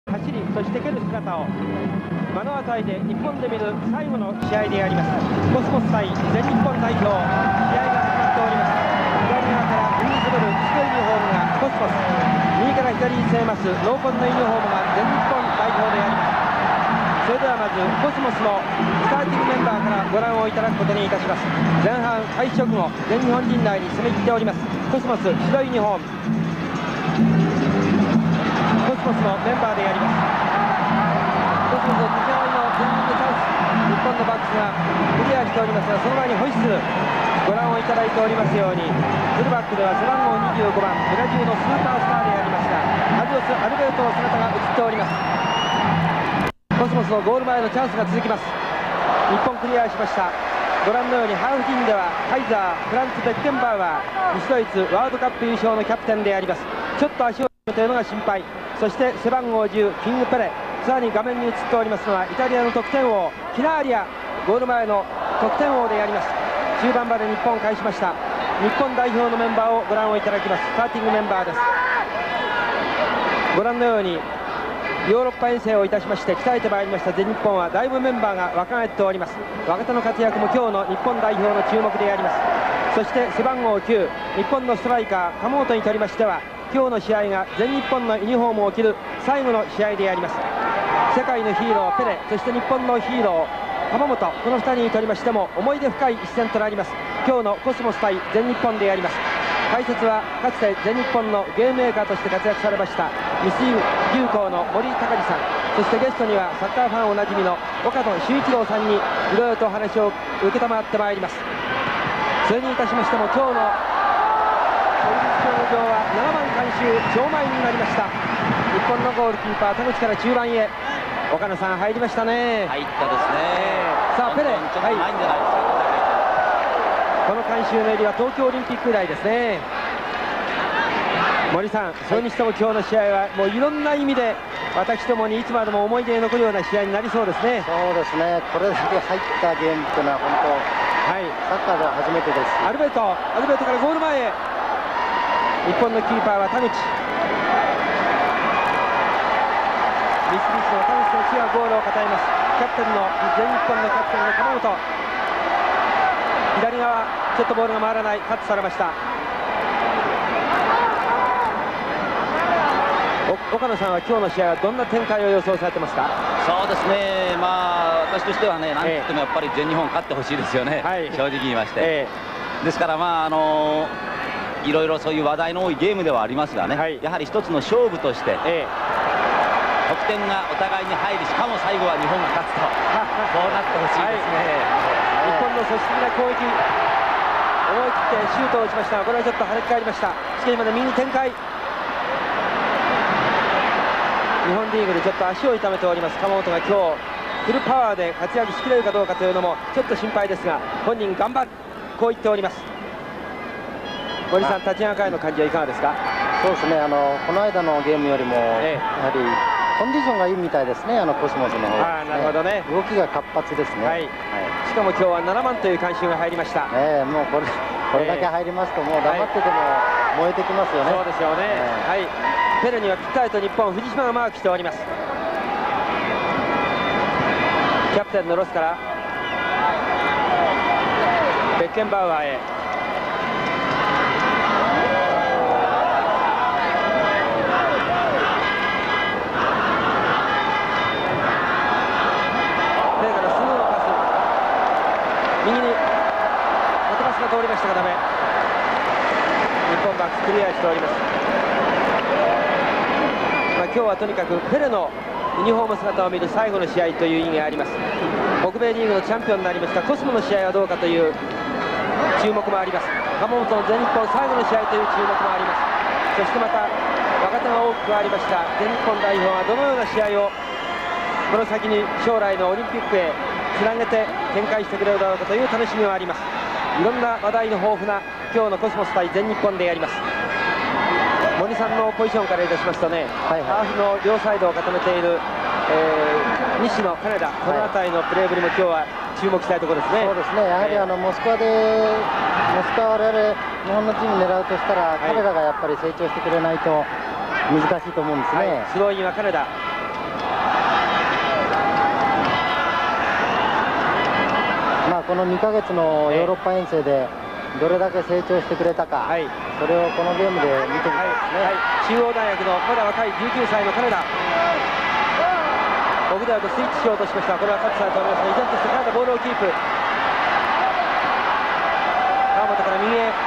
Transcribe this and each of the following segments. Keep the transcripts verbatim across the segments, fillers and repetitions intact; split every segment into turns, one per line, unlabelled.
走り、そして蹴る姿を目の当たりで日本で見る最後の試合であります。コスモス対全日本代表、試合が始まっております。左側から右に滑る白いユニフォームがコスモス、右から左に攻めます濃紺のユニフォームが全日本代表であります。それではまずコスモスのスターティングメンバーからご覧をいただくことにいたします。前半開始直後、全日本陣内に攻め切っておりますコスモス白いユニフォーム、コスモスのメンバーであります。コスモス立ち上がりの全力チャンス、日本のバックスがクリアしておりますが、その前にホイッスルご覧をいただいておりますように、フルバックでは背番号にじゅうごばんブラジルのスーパースターでありましたカルロス・アルベルトの姿が映っております。コスモスのゴール前のチャンスが続きます。日本クリアしました。ご覧のようにハーフ陣ではカイザー、フランツ・ベッケンバウアー、西ドイツワールドカップ優勝のキャプテンであります。ちょっと足を止めているのが心配。そして背番号じゅうキング・ペレ、さらに画面に映っておりますのはイタリアの得点王キナーリア、ゴール前の得点王であります。中盤まで日本返しました。日本代表のメンバーをご覧をいただきます。スターティングメンバーです。ご覧のようにヨーロッパ遠征をいたしまして鍛えてまいりました全日本はだいぶメンバーが若返っております。若手の活躍も今日の日本代表の注目であります。そして背番号きゅう、日本のストライカー鎌本にとりましては今日の試合が全日本のユニフォームを着る最後の試合であります。世界のヒーローペレ、そして日本のヒーロー鎌本、このふたりにとりましても思い出深い一戦となります今日のコスモス対全日本であります。解説はかつて全日本のゲームメーカーとして活躍されましたミスユ重工の森高治さん、そしてゲストにはサッカーファンおなじみの岡野修一郎さんにいろいろとお話を承ってまいります。それにいたしましても今日の国立競技場はななばん観衆超満員になりました。日本のゴールキーパー田口から中盤へ岡野さん入りましたね。
入ったですね。
さあペレ、
ちょっと前んじゃないですか。
この観衆の入りは東京オリンピック以来ですね。森さん、それにしても今日の試合はもういろんな意味で私どもにいつまでも思い出に残るような試合になりそうですね。
そうですね、これだけ入ったゲームというのは本当、はい、サッカーでは初めてです。
アルベルト、アルベルトからゴール前へ。日本のキーパーは田口。ミスミスの田口選手がゴールを固めます。キャプテンの全日本のキャプテンの鎌本、左側ちょっとボールが回らない、カットされました。岡野さんは今日の試合はどんな展開を予想されてますか？
そうですね、まあ私としてはね、なんといってもやっぱり全日本勝ってほしいですよね、はい、正直言いまして、えー、ですからまああのー、いろいろそういう話題の多いゲームではありますがね、はい、やはり一つの勝負として、えー、得点がお互いに入り、しかも最後は日本が勝つとこうなってほしいですね、はい、
日本の組織的な攻撃、思い切ってシュートを打ちましたが、これはちょっと跳ね返りました。しかしまで右に展開、日本リーグでちょっと足を痛めております鎌本が今日フルパワーで活躍しきれるかどうかというのもちょっと心配ですが、本人頑張る、こう言っております。森さん、立ち上がりの感じはいかがですか？
そうですね、あのこの間のゲームよりも、ええ、やはりコンディションがいいみたいですね、あのコスモスの方、ね、
あなるほどね、
動きが活発ですね、はい、はい、
しかも今日はななばんという観衆が入りました、
ね、もうこれこれだけ入りますと、もう黙ってても燃えてきますよね、
そうですよね、はい、ペレにはぴったりと日本藤島がマークしております。キャプテンのロスからベッケンバウアーへ。ペレからスムーのパス、右に縦パスが通りましたがダメ。日本バックスクリアしております。まあ、今日はとにかくペレのユニフォーム姿を見る最後の試合という意義があります。北米リーグのチャンピオンになりましたコスモの試合はどうかという注目もあります。鎌本の全日本最後の試合という注目もあります。そしてまた若手が多く加わりました全日本代表はどのような試合をこの先に将来のオリンピックへつなげて展開してくれるだろうかという楽しみもあります。いろんな話題の豊富な今日のコスモス対全日本でやります。森さんのポジションからいたしますとね、はいはい、ハーフの両サイドを固めている、えー、西野、金田、この辺りのプレーぶりも今日は注目したいところですね。
そうですね、やはりあのモスクワでモスクワを我々日本のチーム狙うとしたら、はい、彼らがやっぱり成長してくれないと難しいと思うんですね。はい、
スローインは金田、
まあこのにかげつのヨーロッパ遠征でどれだけ成長してくれたか、はい、それをこのゲームで見てみたいですね。はいはい、
中央大学のまだ若いじゅうきゅうさいの金田、奥田とスイッチしようとしました。これはカットされておりますが、依然として金田ボールをキープ。川本から右へ。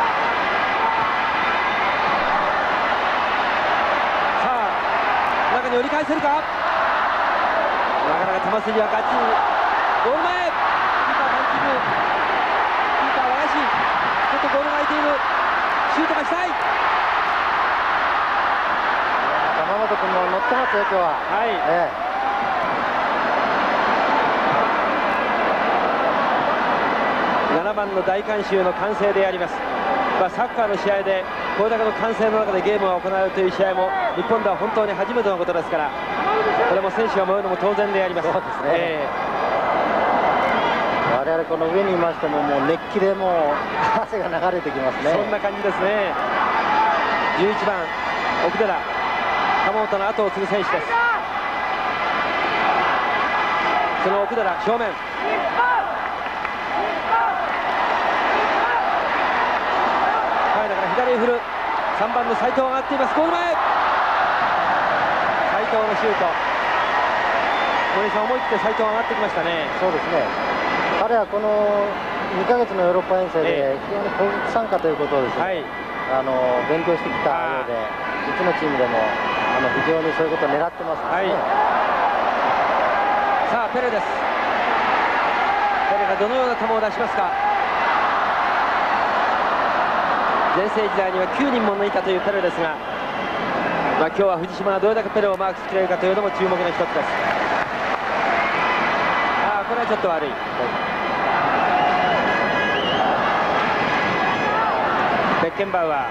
さあ中に折り返せるか。なかなか球筋はガッチリ。ゴール前、キーパーパンチング、キーパー和菓子、ちょっとゴールが空いている。シュートがしたい。
玉本君も乗ってますよ今日は。はい、ええ、
ななばんの大観衆の歓声であります。まあ、サッカーの試合でこれだけの歓声の中でゲームが行われるという試合も日本では本当に初めてのことですから、これも選手が燃えるのも当然であります。
そうですね、えー、我々この上にいましてももう熱気でもう汗が流れてきますね。
そんな感じですね。じゅういちばん奥寺、鎌本の後を継ぐ選手です。その奥寺正面、左へ振る。さんばんの斉藤が上がっています。ゴール前、斉藤のシュート。森さん、思い切って斉藤が上がってきましたね。
そうですね、彼はこのにかげつのヨーロッパ遠征で非常に攻撃参加ということをですね、はい、あの勉強してきたようで、うちのチームでもあの非常にそういうことを狙ってますね。はい、
さあペレです。ペレがどのような球を出しますか。全盛時代にはきゅうにんも抜いたというペレですが、まあ、今日は藤島がどれだけペレをマークしてくれるかというのも注目の一つです。ああ、これはちょっと悪い。はい、ベッケンバウア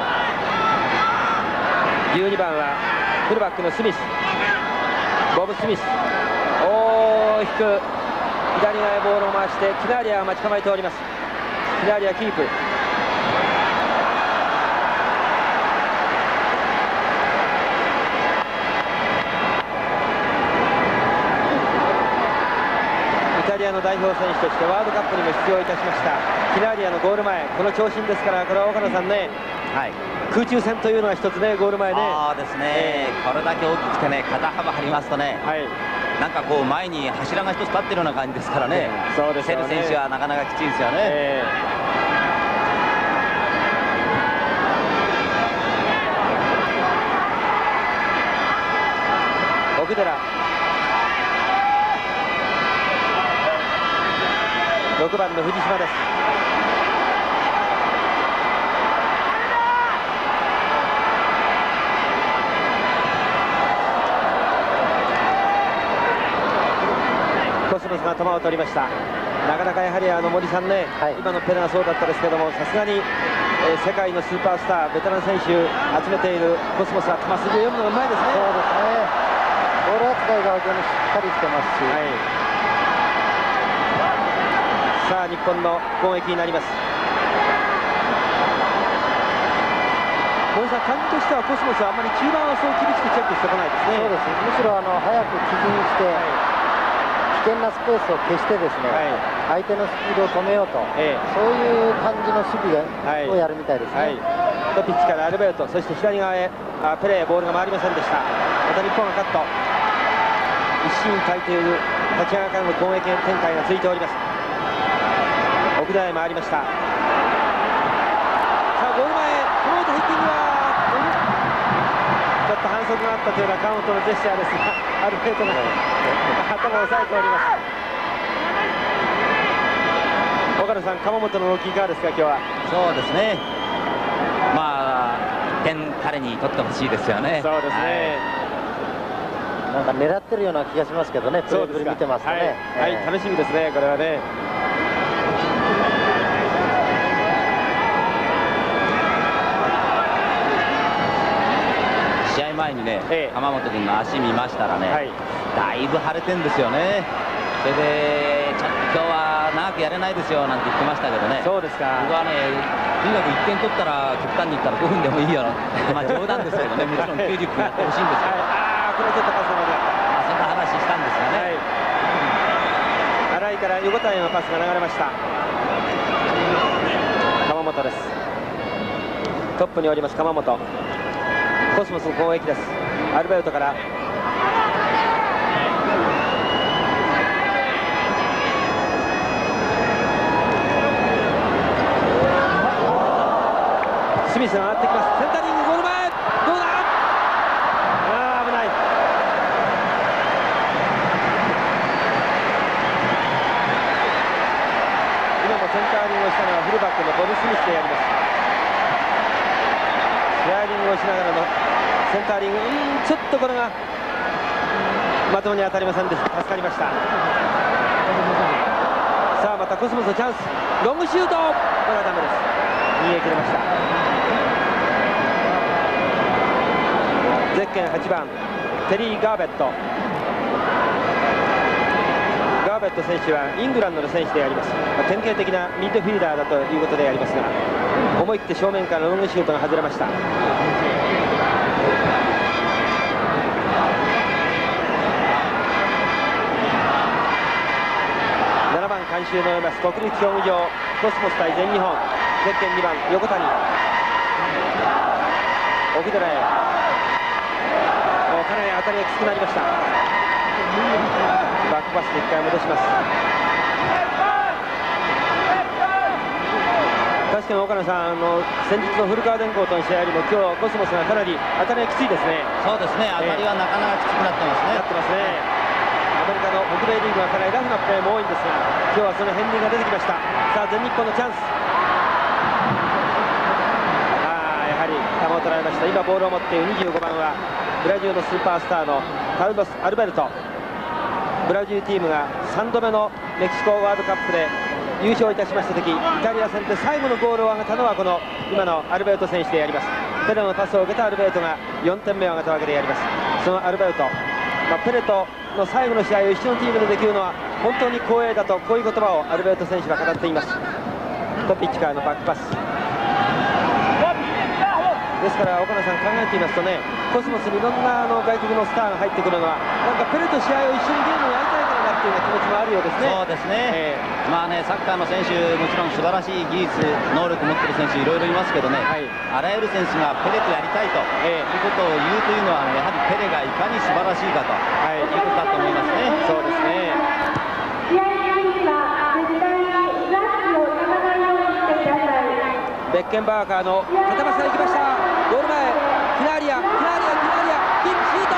ー、じゅうにばんはフルバックのスミス、ボブ・スミス、大きく左側へボールを回してキナーリアが待ち構えております。キナーリアキープ。イタリアの代表選手としてワールドカップにも出場いたしましたキナーリアのゴール前、この長身ですから、これは岡野さんね、はい、空中戦というのが一つね、ゴール前ね。
そうですね、えー、これだけ大きくてね、肩幅張りますとね、はい、なんかこう前に柱が一つ立ってるような感じですからね、えー、そうですよね、セル選手はなかなかきついですよね。えー、奥寺、ろくばんの藤島です。コスモスが球を取りました。なかなかやはりあの森さんね、はい、今のペレがそうだったですけども、さすがに、えー、世界のスーパースターベテラン選手集めているコスモスは球筋を読むのがうまいですね。
そうですね、ボール扱いが非常にしっかりしてますし、はい、
さあ日本の攻撃になります。森さん、感じとしてはコスモスはあまり中盤をそう厳しくチェックしてこないですね。
そうです、むしろあの早く起陣して、はい、危険なスペースを消してですね、はい、相手のスピードを止めようと、ええ、そういう感じの守備をやるみたいですね。はいはい、
とピッチからアルベルト、そして左側へあペレ、ボールが回りませんでした。また日本がカット、一進一退という立ち上がりからの攻撃展開が続いております。奥田へ回りました。さあゴール前、この後ヘッディングはちょっと反則があったというような川本のジェスチャーですが、アルベルトが頭を押さえております。岡野さん、鎌本の動きいかがですか、今日は。
そうですね、まあいってん彼に取ってほしいですよね。
そうですね、
はい、なんか狙ってるような気がしますけどね、プレーぶり見てますとね。
はい、はい、楽しみですね、これはね。
試合前にね、ええ、鎌本君の足見ましたらね、はい、だいぶ腫れてんですよね。それでちょっと今日は長くやれないですよなんて言ってましたけどね。
そうですか。
僕はね、とにかくいってん取ったら極端に言ったらごふんでもいいよまあ冗談ですけどね、もちろんきゅうじゅっぷんやってほしいんですけど、
はい、ああこれちょっとパスまであった、
まあ、そんな話したんですよね。はい、
荒井から横横田へのパスが流れました。鎌本です。トップにおります鎌本。コスモスの攻撃です。アルベルトからスミスが上がってきます。センタリングゴール前、どうだ。あー危ない。今もセンタリングをしたのはフルバックのボブ・スミスでやります。スライディングをしながらのセンタリング、うんちょっとこれがまともに当たりませんでした。助かりました。さあまたコスモスのチャンス、ロングシュート、これはダメです。逃げ切れました。ゼッケンはちばんテリー・ガーベット。ガーベット選手はイングランドの選手であります。まあ、典型的なミッドフィルダーだということでありますが、思い切って正面からのロングシュートが外れました。ななばん監修のます国立競技場、コスモス対全日本。ゼッケンにばん横谷、奥寺へ、もうかなり当たりがきつくなりました。バックパスでいっかい戻します。確かに岡野さん、あの先日の古川電工との試合よりも今日コスモスがかなり当たりがきついですね。
そうですね、当たりはなかなかきつくなってますね。
なってますね。アメリカの北米リーグはかなりラフなプレーも多いんですが、今日はその片鱗が出てきました。さあ全日本のチャンス。ああやはり球を取られました。今ボールを持っているにじゅうごばんはブラジルのスーパースターのカルロス・アルベルト。ブラジルチームがさんどめのメキシコワールドカップで優勝いたしました時、イタリア戦で最後のゴールを挙げたのはこの今のアルベルト選手であります。ペレのパスを受けたアルベルトがよんてんめを挙げたわけであります。そのアルベルト、まあ、ペレとの最後の試合を一緒のチームでできるのは本当に光栄だと、こういう言葉をアルベルト選手は語っています。トピッチからのバックパスですから、岡野さん考えてみますとね、コスモスにいろんなあの外国のスターが入ってくるのは、なんかペレと試合を一緒にゲームをやりたいからなっていうような気持ちもあるようですね。
そうですね、えー、まあね、サッカーの選手、もちろん素晴らしい技術、能力を持っている選手、いろいろいますけどね、はい、あらゆる選手がペレとやりたいと、えー、いうことを言うというのは、ね、やはりペレがいかに素晴らしいかと、はい、いうことだと思いますね。
そうですね。ベッケンバーガーの片パスが行きました。ゴール前、キナーリア、キナーリア、キナーリア、キックシュート。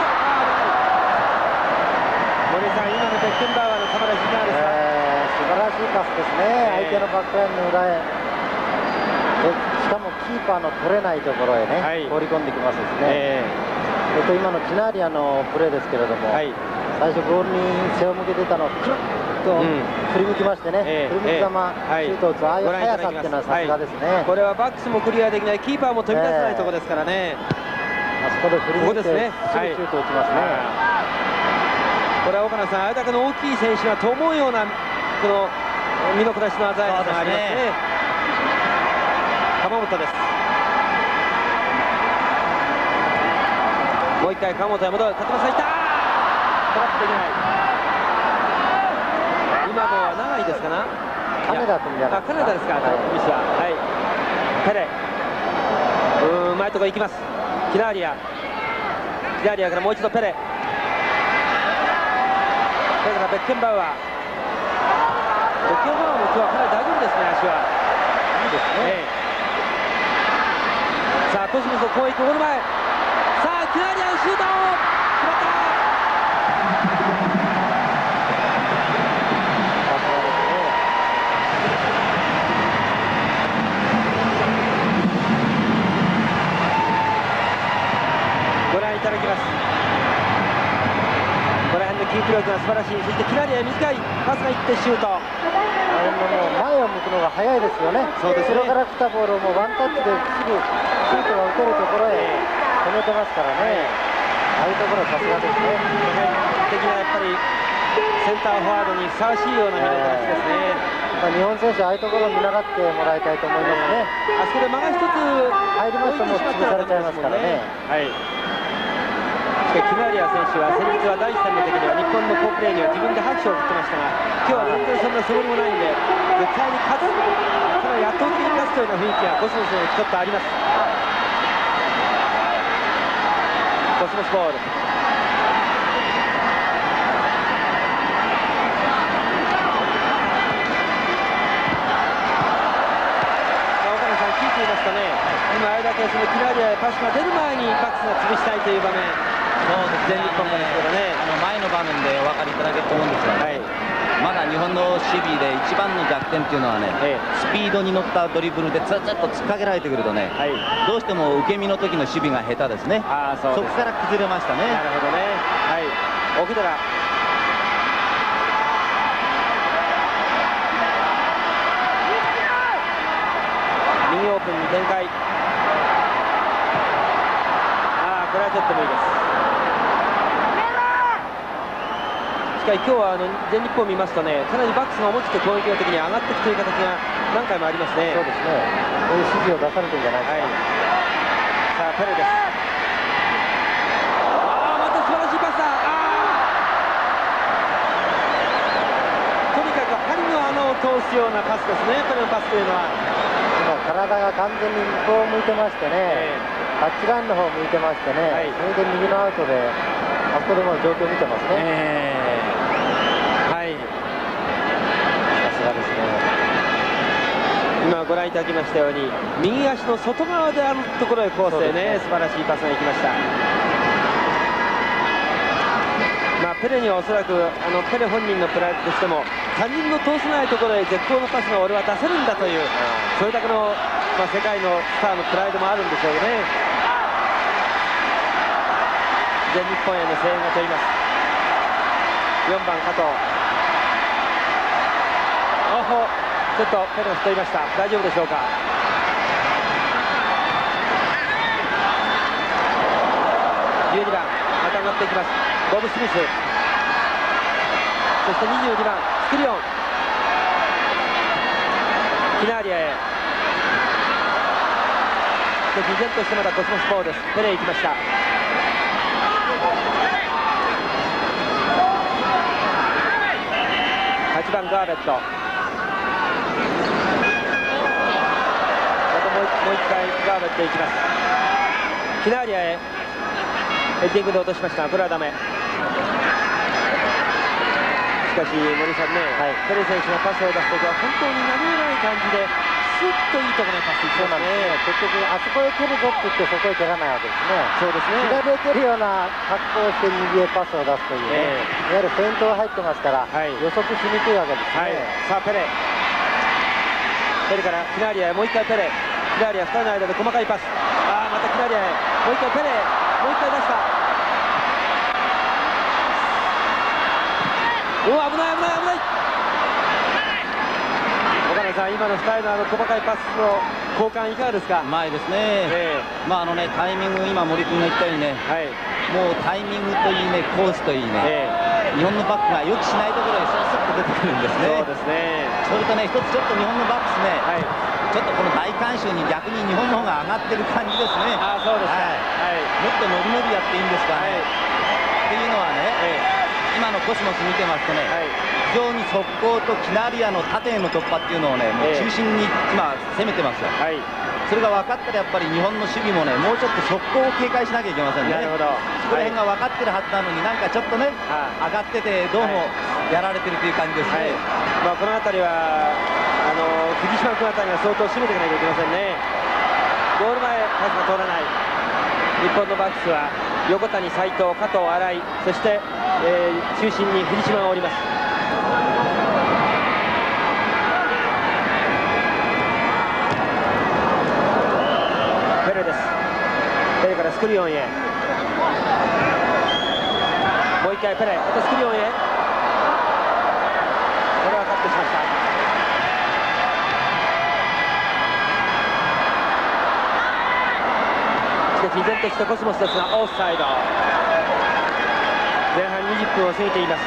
森さん、今のベッケンバーガーの球出しいかがですか。
えー、素晴らしいパスですね、相手のバックラインの裏へ、しかもキーパーの取れないところへね、はい、放り込んできますですね。えー、えっと今のキナーリアのプレーですけれども、はい、最初ゴールに背を向けてたのをクルッと振り向きましてね、うん、振り向きざま、えー、シュートを打つ、ああいう速さっていうのはさすがですね、はい、
これはバックスもクリアできない、キーパーも飛び出せないところですからね、
えー、あそこで振り向いてすぐシュートを打ちますね。
これは岡野さん、あれだけの大きい選手がと思うようなこの身のこなしの鮮やかさがありますね。鎌本です。もう一回鎌本へ戻る。縦パスがいった。トラップできない。今のは長いですかな。
金田君じゃないですか。あ、
金田ですか。ミスは。はい。ペレ。うーん、前とこ行きます。キナーリア。キナーリアからもう一度ペレ。それからベッケンバウアー。ベッケンバウアーも今日はかなり大丈夫ですね、足は。いいですね。ええ、さあ、コスモスの攻撃、ゴール前。さあ、キナーリアのシュート。決まった。ご覧いただきます。この辺のキープ力が素晴らしい。そしてキナリア短いパスがいってシュート。
もう前を向くのが早いですよね。そうですね。後ろから来たボールをもうワンタッチですぐシュートが打てるところへ止めてますからね。ああいうところはさすがですね。
的なやっぱりセンターフォワードにふさわしいような見事ですね。
まあ日本選手ああいうところを見習ってもらいたいと思いますね。
あそこで間が一つ
入りますともう潰されちゃいますからね。
はい。キナリア選手は先日は第一戦の時には日本の好プレーには自分で拍手を送ってましたが、今日は全然そんなつもりもないんで、絶対に勝つ、かなり圧倒的に勝つというような雰囲気がコスモスにちょっとあります。コスモスボール。聞いていますとね、今あれだけそのキラリアへパスが出る前にバックスが潰したいという場面、
そうですね、
全日本ですけどね、
あの前の場面でお分かりいただけると思うんですが、ね、はい、まだ日本の守備で一番の弱点っていうのはね、ええ、スピードに乗ったドリブルでずっと突っかけられてくるとね、はい、どうしても受け身の時の守備が下手ですね。あ、そうです。そこから崩れましたね。
なるほどね。はい、奥寺。右オープンに展開。ああ、これはちょっと無理です。しかし今日はあの全日本を見ますとね、かなりバックスが思い切って攻撃の時に上がっていくという形が何回もありますね。
そうですね。こういう指示を出されてるんじゃないですか。はい、
さあペレです。ああ、また素晴らしいパスだ。あとにかく針の穴を通すようなパスですね、ペレのパスというのは。
体が完全に向こう向いてましてね、えー、タッチラインの方向いてましてね、はい、それで右のアウトで、あそこでも状況を見てますね。えー、はい、さすがですね。
今ご覧いただきましたように、右足の外側であるところへコースでね、素晴らしいパスが行きました。まあ、ペレにはおそらくあのペレ本人のプライドとしても、他人の通せないところへ絶好のパスが俺は出せるんだという、それだけの、まあ、世界のスターのプライドもあるんでしょうね。全日本への声援が飛びます。よんばん加藤。おほ、ちょっとペレが太りました。大丈夫でしょうか。じゅうにばんまた上がっていきます。ボブ・スミス、そしてにじゅうにばんスクリオン、キナーリアへ。そして依然としてまだコスモスボールです。ペレ行きました。はちばんガーベット、またもう一回ガーベット行きます。キナーリアへヘッディングで落としましたが、これはダメ。しかし森さんね、はい、ペレ選手がパスを出すときは本当に何気ない感じでスッといいところにパスいきますね。
結局あそこへ蹴るぞって言ってそこへ蹴らないわけですね。そうですね。左へ蹴るような格好をして右へパスを出すというね、えー、いわゆるフェイントが入ってますから、はい、予測しにくいわけですね。はい、
さあペレペレからキナーリアへ、もう一回ペレ、キナーリアふたりの間で細かいパス、ああまたキナーリアへ、もう一回ペレ、もう一回出した。おお、危ない危ない危ない。岡野さん、今のふたりのあの細かいパスの交換いかがですか。
うまいですね。えー、まああのねタイミング、今森君が言ったようにね、はい、もうタイミングといいね、コースといいね、えー、日本のバックが予期しないところへスッスッと出てくるんですね。
そうですね。
それとね、一つちょっと日本のバックスね、はい、ちょっとこの大観衆に逆に日本の方が上がってる感じですね。
ああ、そうですか。はい、
もっと伸び伸びやっていいんですかね。はい、っていうのはね、ええ、今のコスモス見てますとね、はい、非常に速攻とキナリアの縦への突破っていうのをね、もう中心に今攻めてますよ。はい、それが分かったらやっぱり日本の守備もね、もうちょっと速攻を警戒しなきゃいけませんね。なるほど。そこら辺が分かってるはずなのに、なんかちょっとね、上がっててどうもやられてるという感じですね。はい、
まあこの辺りはあの藤島君あたりが相当締めていかなきゃいけませんね。ゴール前パスが通らない日本のバックスは横谷、斉藤、加藤、新井、そして、えー、中心に藤島がおります。ペレです。ペレからスクリオンへ、もう一回ペレ、またスクリオンへ、これはカットしました。しかし依然としてコスモスですがオフサイド。前半にじゅっぷんを過ぎています。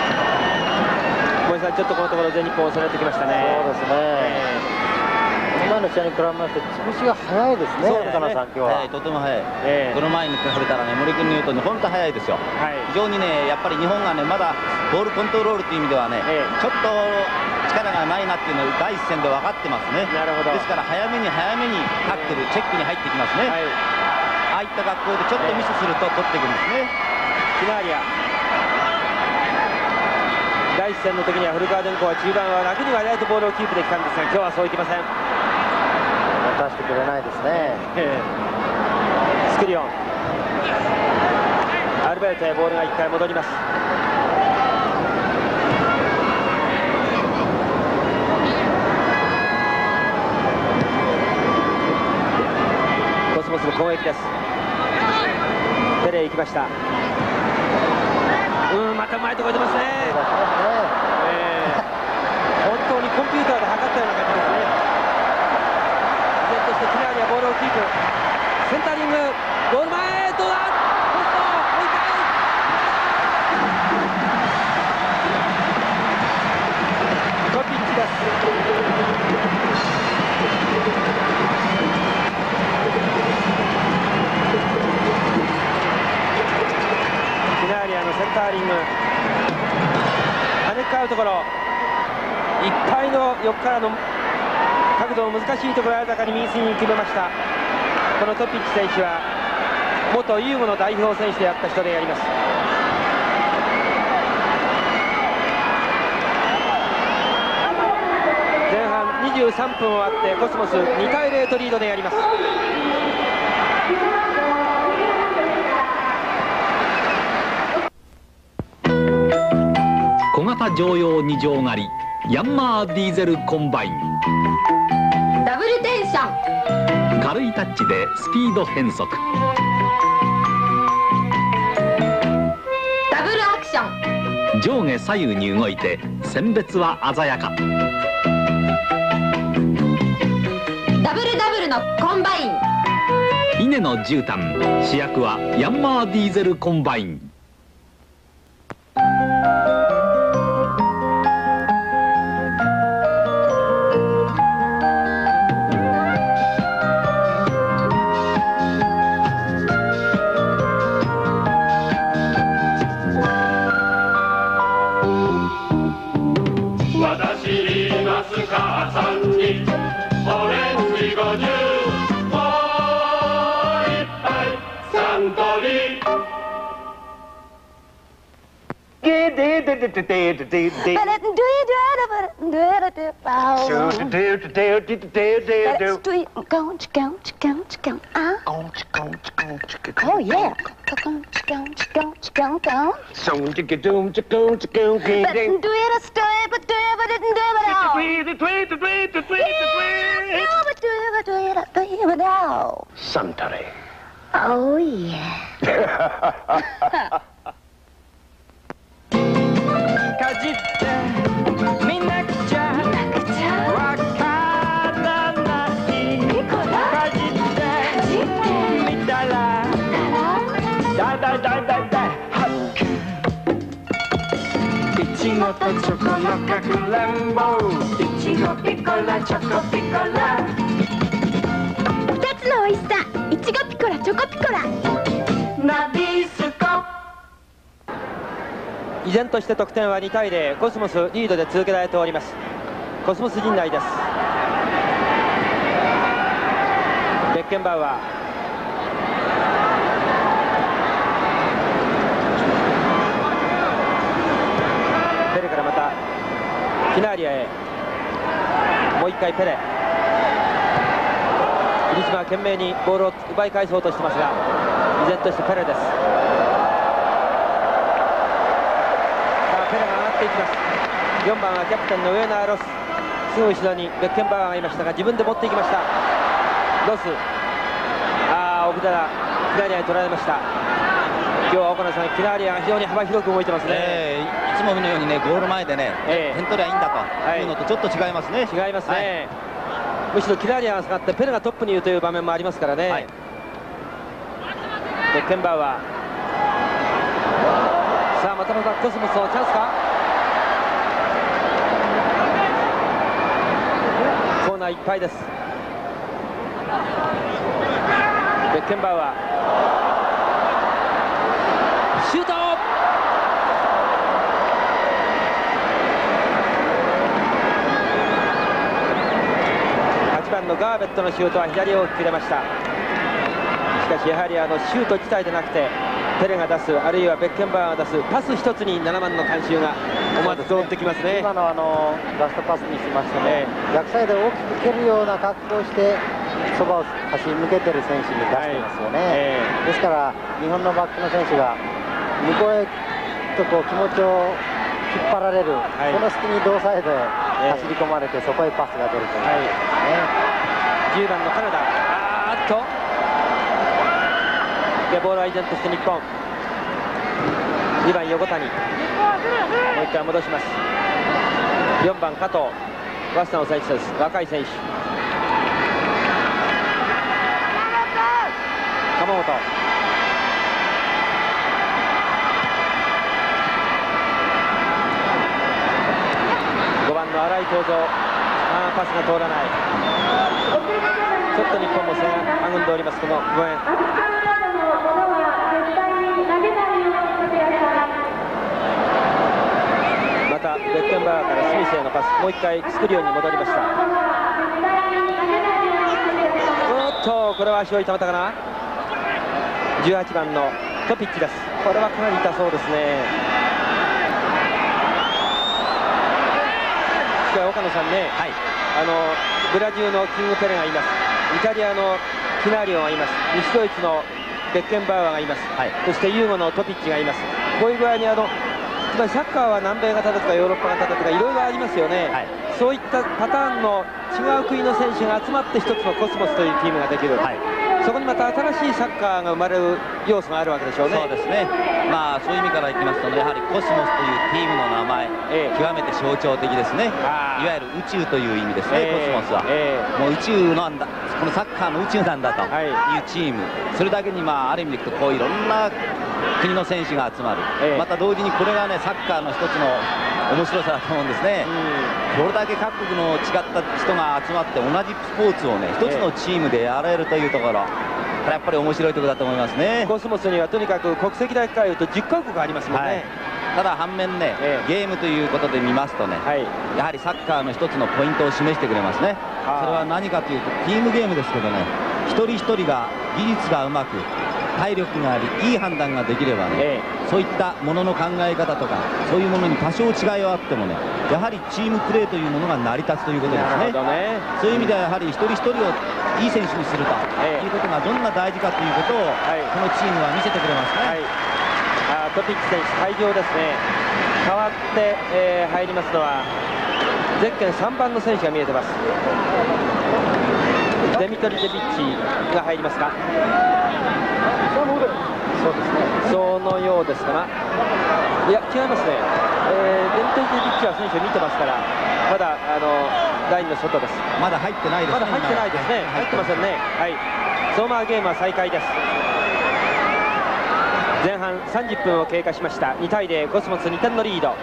森さん、ちょっとこのところ全日本を恐れてきましたね。
そうですね、えー、この前の試合に比べまして潰しが早いですね、高野さん、今日は。
はい、とても早い、えー、この前に比べたらね、森君に言うとね、本当早いですよ、はい、非常にね、やっぱり日本がね、まだボールコントロールという意味ではね、えー、ちょっと力がないなっていうのを第一戦で分かってますね。なるほど。ですから早めに早めにタックル、チェックに入ってきますね、はい、ああいった格好でちょっとミスすると取っていくんですね。
キナーリア、第一戦の時には古川電工は中盤は楽にはないとボールをキープできたんですが、今日はそういきません。
出してくれないですね。
スクリオン、アルベルトへボールがいっかい戻ります。コスモスの攻撃です。ペレイ行きました。うん、またうまいところ出ますね。えー、本当にコンピューターで測ったような感じですね。依然としてキナーリはボールをキープ、センタリング、ゴール前、どうだ、ポスト、追い返す、コピッチです。キナーリアのセンターリング、跳ね返るところ、いっぱいの横からの角度の難しいところ、あらかに右隅に決めました。このトピッチ選手は元ユーゴの代表選手であった人であります。前半にじゅうさんぷん終わってコスモスにたいゼロとリードであります。
小型乗用に乗狩りヤンマーディーゼルコンバイン、
ダブルテンション、
軽いタッチでスピード変速、
ダブルアクション、
上下左右に動いて選別は鮮やか、
ダブルダブルのコンバイン、
稲の絨毯、主役はヤンマーディーゼルコンバイン。
母さんにオレンジごじゅう、もう一杯サントリー。
Oh yeah.
Suntory.
Oh yeah.
かじってみなくちゃわからないかじってみたらだだだだだはっいちごとチョコのかくれんぼ、いちごピコラチョコピコラ、
ふたつのおいしさ、いちごピコラチョコピコラ、
ナビスコ。依然として得点はにたいゼロ、コスモスリードで続けられております。コスモス陣内です。ベッケンバウアー、ペレからまたキナーリアへ、もう一回ペレ、霧島は懸命にボールを奪い返そうとしてますが、依然としてペレです。ペレが上がっていきます。よんばんはキャプテンのウェーナー・ロス、すぐ後ろにベッケンバウアーがいましたが自分で持っていきました。ロス、ああ奥田キナーリアに取られました。今日は岡野さん、キナーリアが非常に幅広く動いてますね、え
ー、いつものようにねゴール前でね、えー、点取りゃいいんだというのとちょっと違いますね。
違いますね、はい、むしろキナーリアが下がってペレがトップにいるという場面もありますからね、はい、ベッケンバウアー、さあまたまたコスモスのチャンスか。コーナーいっぱいです。 ベッケンバウアーシュート。はちばんのガーベットのシュートは左を大きく切れました。しかしやはりあのシュート自体でなくてペレが出す、あるいはベッケンバウアーが出すパス一つにななばんの観衆が思わず通ってきますね。
今のあのラストパスにしましてね、逆サイドを大きく蹴るような格好をしてそばを走り抜けてる選手に出してますよね、はいえー、ですから日本のバックの選手が向こうへとこう気持ちを引っ張られる、はい、その隙に同サイドへ走り込まれて、えー、そこへパスが出るという、はいね、
じゅうばんのカナダ、あーっとでボールは依然として日本。にばん横谷、もう一回戻します。よんばん加藤、早稲田の選手です。若い選手鎌本、ごばんの新井幸三、あーパスが通らない。ちょっと日本も背がはぐんでおります。このごえんまたベッケンバウアーからスミスへのパス、もう一回作るように戻りました。おっとこれは足を痛めたかな。じゅうはちばんのトピッチです。これはかなり痛そうですね。しかし岡野さんね、はい、あのブラジルのキングペレがいます。イタリアのキナリオがいます。西ドイツのベッケンバウアーがいます、はい、そしてユーゴのトピッチがいます。こういう具合にあのつまりサッカーは南米型だとかヨーロッパ型だとかいろいろありますよね、はい、そういったパターンの違う国の選手が集まって一つのコスモスというチームができる、はい、そこにまた新しいサッカーが生まれる要素があるわけでしょうね。
そうですね、まあそういう意味からいきますと、ね、やはりコスモスというチームの名前、ええ、極めて象徴的ですね。いわゆる宇宙という意味ですね、ええ、コスモスは、ええ、もう宇宙なんだ、このサッカーの宇宙なんだというチーム、はい、それだけに、まあ、ある意味でいくとこういろんな国の選手が集まる、ええ、また同時にこれがねサッカーの一つの面白さだと思うんですね、うん、これだけ各国の違った人が集まって同じスポーツをね一つのチームでやれるというところ、これやっぱり面白いところだと思いますね。
コスモスにはとにかく国籍だけからいうとじゅっかこくありますもんね、はい、
ただ反面ね、ええ、ゲームということで見ますとね、はい、やはりサッカーの一つのポイントを示してくれますね。それは何かというとチームゲームですけどね、一人一人が技術がうまく体力がありいい判断ができればね、ええ、そういったものの考え方とかそういうものに多少違いはあってもね、やはりチームプレーというものが成り立つということですね。ね、そういう意味ではやはり一人一人をいい選手にすると、ええ、いうことがどんな大事かということを、はい、このチームは見せてくれますね。はい、
あトピッチ選手退場ですね。代わって、えー、入りますのはゼッケンさんばんの選手が見えてます。デミトリ・デビッチが入りますか。そうですね、そのようですかな。いや違いますね、えー、デミトリ・デビッチは選手を見てますから、まだあのラインの外です。
まだ入ってないですね。
まだ入ってないですね。入ってませんね。はい。ソーマーゲームは再開です。前半さんじゅっぷんを経過しました。にたいゼロ、コスモスにてんのリード。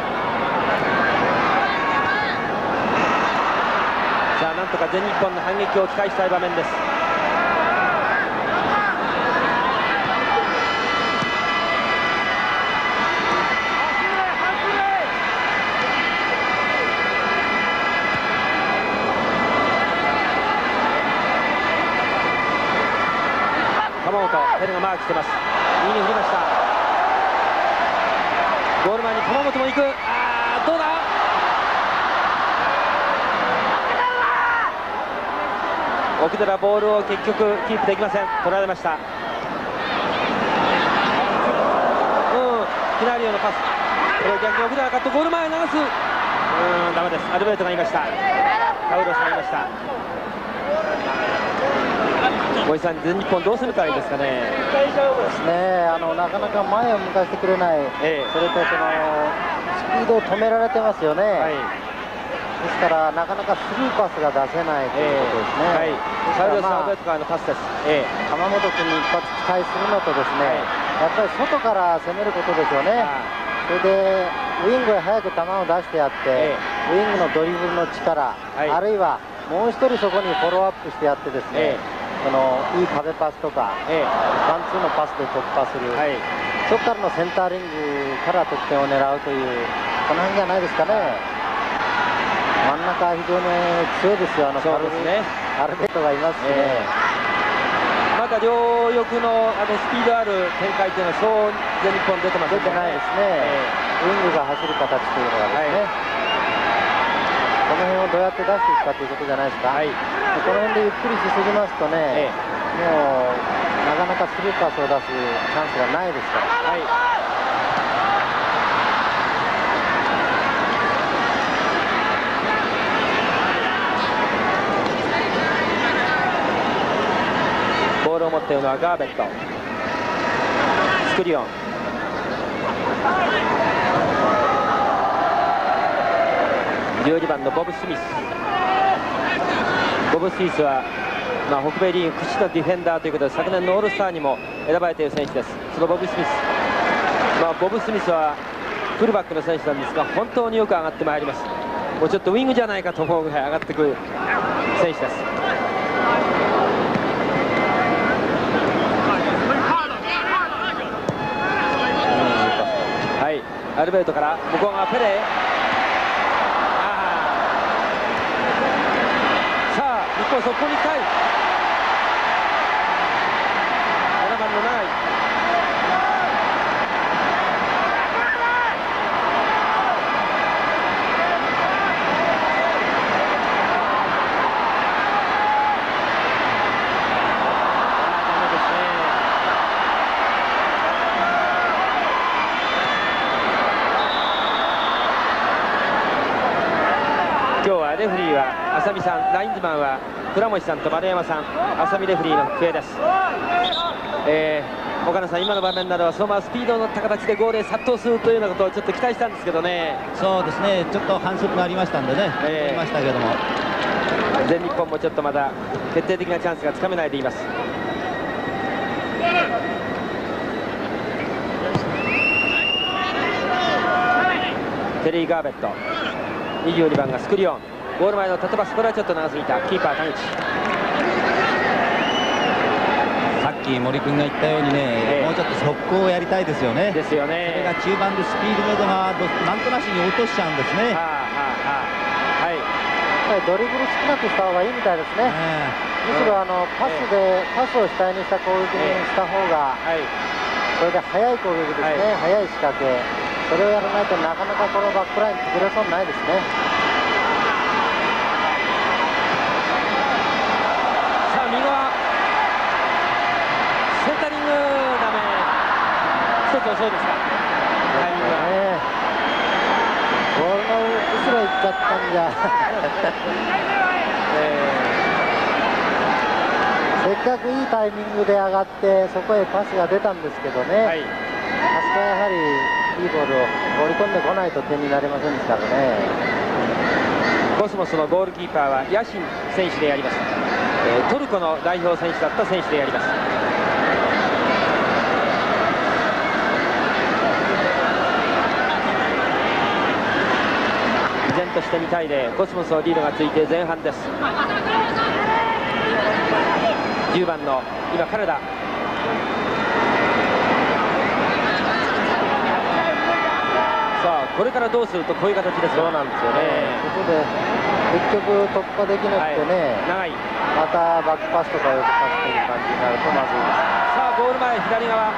さあなんとか全日本の反撃を期待したい場面です。鎌本、ペレがマークしてます。右に振りました。ゴール前に鎌本も行く。あーどうだ。奥寺ボールを結局キープできません。取られました。うん、キナリオのパス、これを逆に奥寺カット、ゴール前流す。うん、ダメです。アルベルトがいました。パウロスがいました。森さん、全日本どうするかいいですかね。
そうですね、あのなかなか前を向かせてくれない、ええ、それとそのスピードを止められてますよね、はい、ですからなかなかスルーパスが出せないということですね。
パウロス・アルベルトからのパスです。ええ、
鎌本君に一発期待するのとですね、はい、やっぱり外から攻めることですよね。それでウイングへ早く球を出してやって、ええ、ウイングのドリブルの力、はい、あるいはもう一人そこにフォローアップしてやってですね、えー、そのいい壁パスとか、えー、ワンツーのパスで突破する、はい、そこからのセンターリングから得点を狙うという、この辺じゃないですかね。真ん中は非常に強いですよ、あのカルビ、ね、アルベットがいますしね。えー、まだ両翼のあのスピードある展開というのはそう全日本出てますね。出てないですね、えー、ウイングが走る形というのがですね、はい、この辺をどうやって出していくかということじゃないですか。はい、この辺でゆっくりしすぎますとね、ええ、もうなかなかスルーパスを出すチャンスがないですから。はい、
ボールを持っているのはガーベット、スクリオン、じゅうにばんのボブ・スミス。ボブ・スミスは、まあ、北米リーグ屈指のディフェンダーということで昨年のオールスターにも選ばれている選手です。そのボブ・スミス、まあ、ボブ・スミスはフルバックの選手なんですが本当によく上がってまいります。もうちょっとウイングじゃないかと思うぐらい上がってくる選手です。はい、アルベルトから向こう側ペレ、日本速攻に行きたい。ななばんの長井、今日はレフリーは浅見さん、ラインズマンは倉持さんと丸山さん、浅見レフリーの笛です。えー、岡野さん、今の場面などはそのままスピードを乗った形でゴールへ殺到するというようなことをちょっと期待したんですけどね。
そうですね、ちょっと反則がありましたんでね、えー、ましたけども
全日本もちょっとまだ決定的なチャンスがつかめないでいます。テリー・ガーベット、にじゅうにばんがスクリオン、ゴール前の縦パス、これはちょっと長すぎた。キーパー田口、
さっき森君が言ったようにね、えー、もうちょっと速攻をやりたいですよね。
ですよね。それ
が中盤でスピード度がなんとなしに落としちゃうんですね。は
あはあはあ、はい、やっぱりドリブル少なくした方がいいみたいですね。むしろあのパスで、えー、パスを主体にした攻撃にした方が、えーはい、それで速い攻撃ですね、はい、速い仕掛け、それをやらないとなかなかこのバックライン崩れそうにないですね。
さあ右側センタリングダメ、一つ遅いですか、タイミングがね。
ボールの後ろ行っちゃったんじゃ、えー、せっかくいいタイミングで上がってそこへパスが出たんですけどね、はい、あそこはやはりいいボールを放り込んでこないと点になりませんでしたからね。
コスモスのゴールキーパーはヤシン選手であります、えー、トルコの代表選手だった選手であります。依然としてにたいゼロ、コスモスのリードがついて前半です。じゅうばんの今金田、これからどうするとこういう形です。
そうなんですよね、えー、ここで結局突破できなくてね、はい、長いまたバックパスとか横パスという感じになるとまずいです。
さあゴール前左側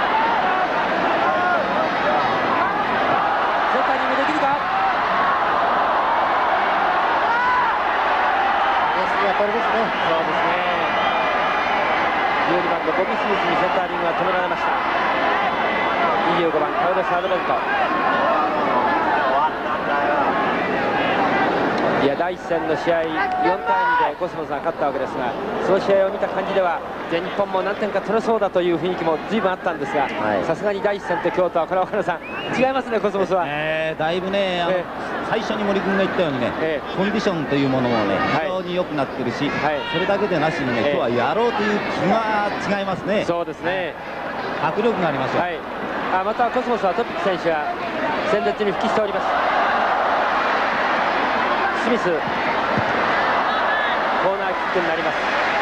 センタリングできるか。
激しい当たりですね。
そうですね、じゅうにばんのボビー・スミスにセンタリングが止められました。にじゅうごばんカウロス・アドベルト、いや第一戦の試合よんたいにでコスモスが勝ったわけですが、その試合を見た感じでは全日本も何点か取れそうだという雰囲気も随分あったんですが、さすがに第一戦と京都はこれは岡野さん違いますね。コスモスは、
えー、だいぶね、あの、えー、最初に森君が言ったようにね、えー、コンディションというものもね非常に良くなってるし、はい、それだけでなしにね、今日はやろうという気が違いますね。
そうですね、
迫力がありますよ、はい、
あまたコスモスはトピック選手が戦列に復帰しております。スミス、 クになります。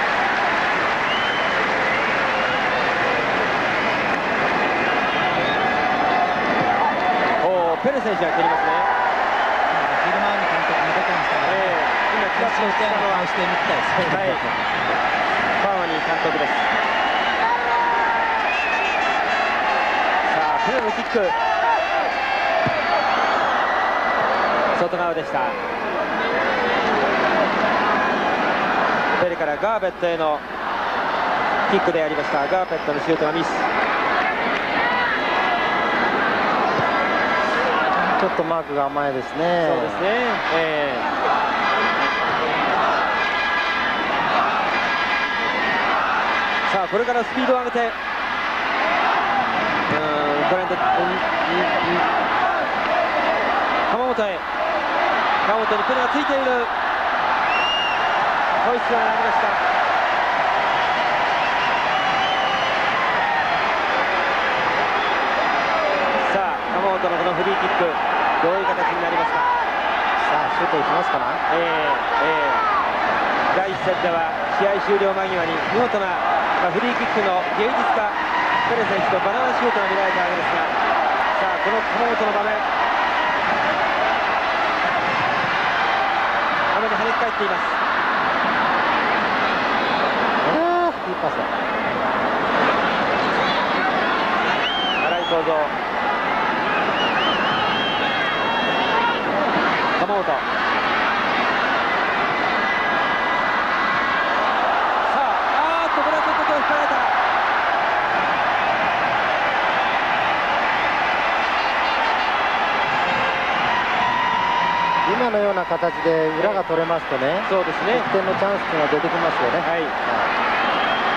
おお、ペレ選手が蹴りますね。
フィルマーニ監督が出てましたから、
えー、今キラッとしたのは
してみたいですね。
はい、パーマニー監督です。さあ、ペレのキック、外側でした。ペレからガーベットへのキックでありました。ガーベットのシュートがミス。
ちょっとマークが甘いですね。
そうですね、えー、さあこれからスピードを上げて、うーん、トレンド、うんうんうん、鎌本へ、鎌本にペレがついている。ホイッスルが鳴りました。さあ鎌本のこのフリーキック、どういう形になりますか。
さあシュートいきますかな。
えーえー、だいいっ戦では試合終了間際に見事な、まあ、フリーキックの芸術家ペレ選手とバナナシュートが見られたわけですが、さあこの鎌本の場面、雨で跳ね返っています。
いいパスだ。
荒井幸三、鎌本、さあ、あーっとこれはちょっと手を引かれた。
今のような形で裏が取れますとね、
そうですね、
得点のチャンスというのは出てきますよね。
はい、はい、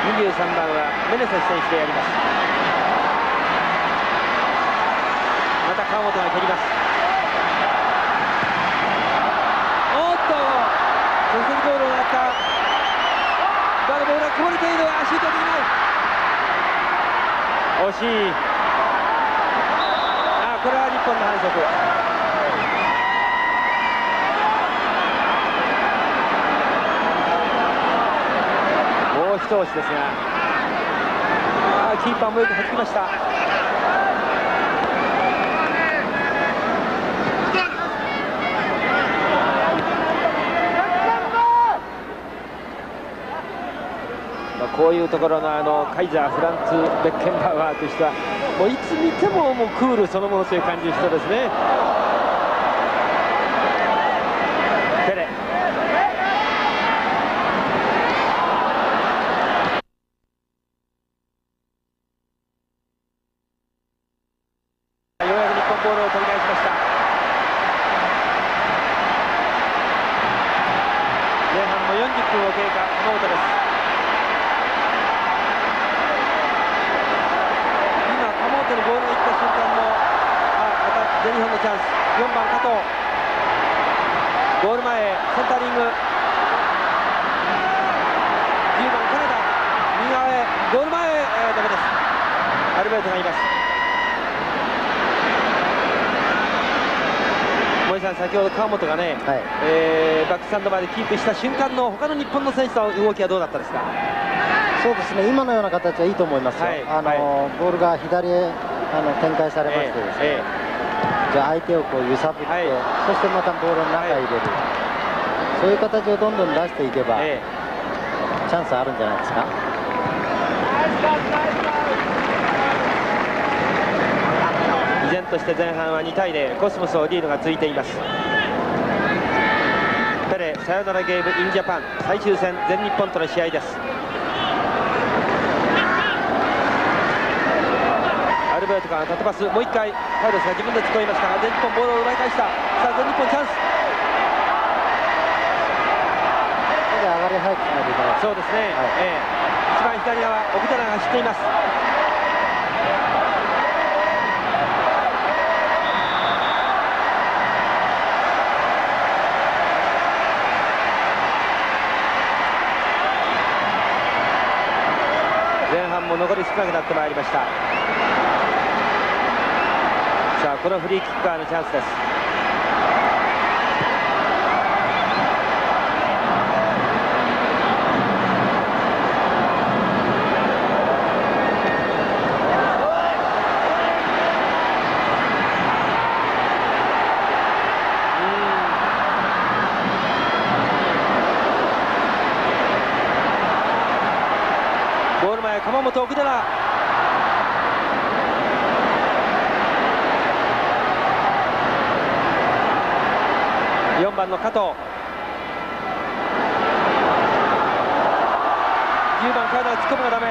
にじゅうさんばんはメネセス選手でやります。また川本が蹴ります。おっと直接ゴールを狙った。バルボールがこぼれている。シュートできない。惜しい。あ、これは日本の反則。一押しですが、あーキーパーもよく弾きました。まあこういうところのあのカイザー、フランツ・ベッケンバウアーとしてはもういつ見てももうクールそのものという感じの人ですね。ペレ、ボールを取り返しました。前半もよんじゅっぷんを経過、鎌本です。今鎌本にボールがいった瞬間の、あ、また全日本のチャンス。よんばん加藤、ゴール前へセンタリング、じゅうばん金田、右側へゴール前へ、えー、ダメです。アルベルトがいます。森さん、先ほど川本がね、はい、えー、バックスタンドまでキープした瞬間の他の日本の選手の動きはどうだったですか。
そうですね、今のような形はいいと思いますよ。はい、あの、はい、ボールが左へあの展開されましてですね、えーえー、じゃあ相手をこう揺さぶって、はい、そしてまたボールの中へ入れる、はい、そういう形をどんどん出していけば、えー、チャンスあるんじゃないですか。
依然として前半はにたいゼロ、コスモスをリードが続いています。ペレサヨナラゲームインジャパン最終戦、全日本との試合です。アルベルトから縦パス、もういっかいカルロスが自分で突っ込みましたが、全日本ボールを奪い返した。さあ全日本チャンス。
上がり早くしないといけない。
そうですね、はい、えー、一番左側奥寺が走っています。前半も残り少なくなってまいりました。さあこのフリーキッカーのチャンスです。 奥寺、よんばんの加藤、じゅうばん川田が突っ込むがダメ。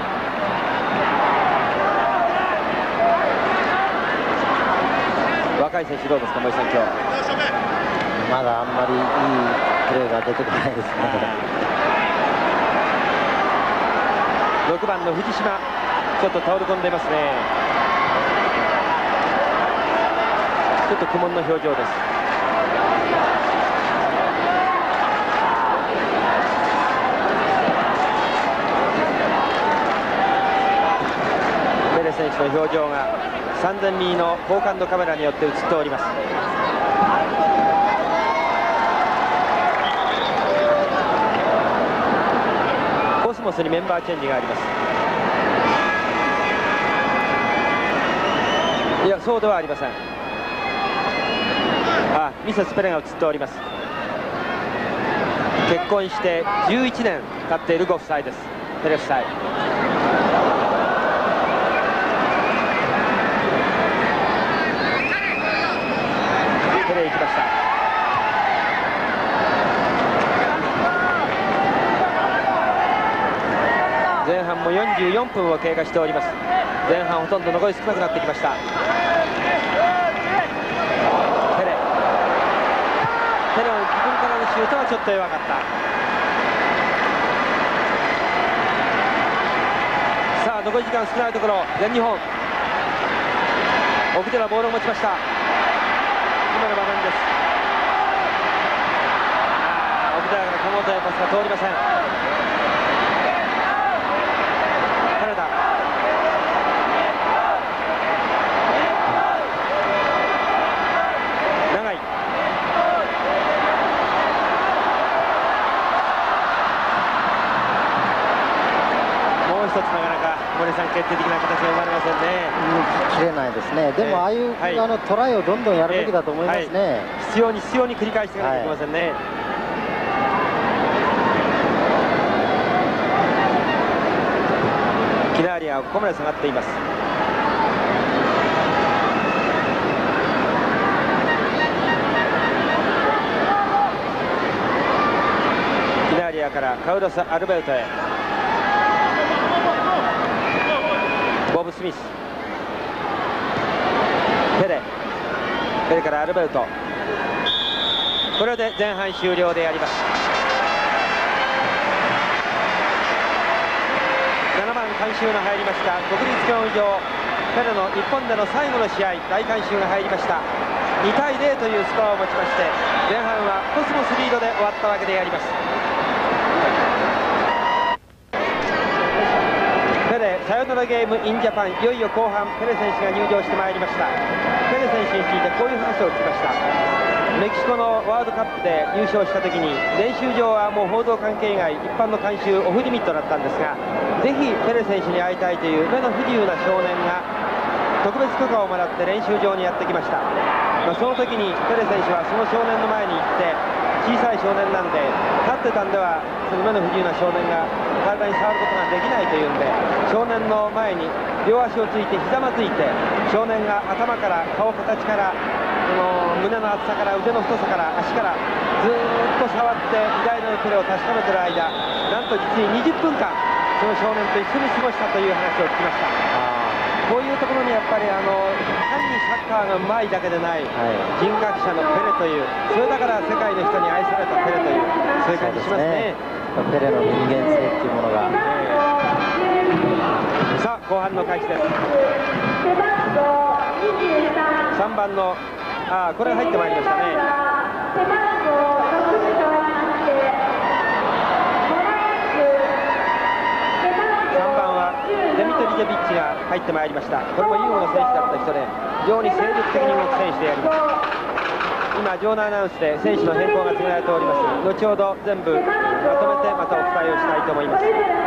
若い選手どうですか、森さん、今日
まだあんまりいいプレーが出てこないですね。
ろくばんの藤島、ちょっと倒れ込んでいますね。ちょっと苦悶の表情です。ペレ選手の表情がさんぜんミリの高感度カメラによって映っております。コスモスにメンバーチェンジがあります。いや、そうではありません。あ、ミセスペレが映っております。結婚してじゅういちねん経っているご夫妻です。ペレ夫妻。ペレ行きました。前半もよんじゅうよんぷんを経過しております。前半ほとんど残り少なくなってきました。ペレペレの自分からのシュートはちょっと弱かった。さあ残り時間少ないところ、全日本奥寺ボールを持ちました。今の場面です。あ奥寺から小本へパスが通りません。一つなかなか森さん決定的な形が生まれませんね。
切れないですね。でもああいう、はい、あのトライをどんどんやるべきだと思いますね。はい、
必要に必要に繰り返していかなきゃいけませんね。はい、キナーリアはここまで下がっています。キナーリアからカウロス・アルベルトへ。ボブ・スミス、ペレペレからアルベルト。これで前半終了であります。ななばん観衆が入りました国立競技場。ペレの日本での最後の試合、大観衆が入りました。にたいゼロというスコアを持ちまして、前半はコスモスリードで終わったわけであります。ペレサヨナラゲームインジャパン、いよいよ後半ペレ選手が入場してまいりました。ペレ選手についてこういう話を聞きました。メキシコのワールドカップで優勝した時に練習場はもう報道関係以外一般の観衆オフリミットだったんですが、ぜひペレ選手に会いたいという目の不自由な少年が特別許可をもらって練習場にやってきました。まあ、その時にペレ選手はその少年の前に行って、小さい少年なんで立ってたんではその目の不自由な少年が体に触ることができないというんで、少年の前に両足をついてひざまずいて、少年が頭から顔形からその胸の厚さから腕の太さから足からずーっと触って偉大なるプレーを確かめている間、なんと実ににじゅっぷんかんその少年と一緒に過ごしたという話を聞きました。こういうところにやっぱりあの単にサッカーがうまいだけでない、はい、人格者のペレという、それだから世界の人に愛されたペレという、そういう感じしますね。
ペレの人間性っていうものが、
えー、さあ後半の開始です。さんばんのああこれが入ってまいりましたね。さんばんはデミトリジェビッチが入ってまいりました。これもユーゴの選手だった人で非常に精力的に動く選手であります。今場内アナウンスで選手の変更が告げられております。後ほど全部まとめてまたお伝えをしたいと思います。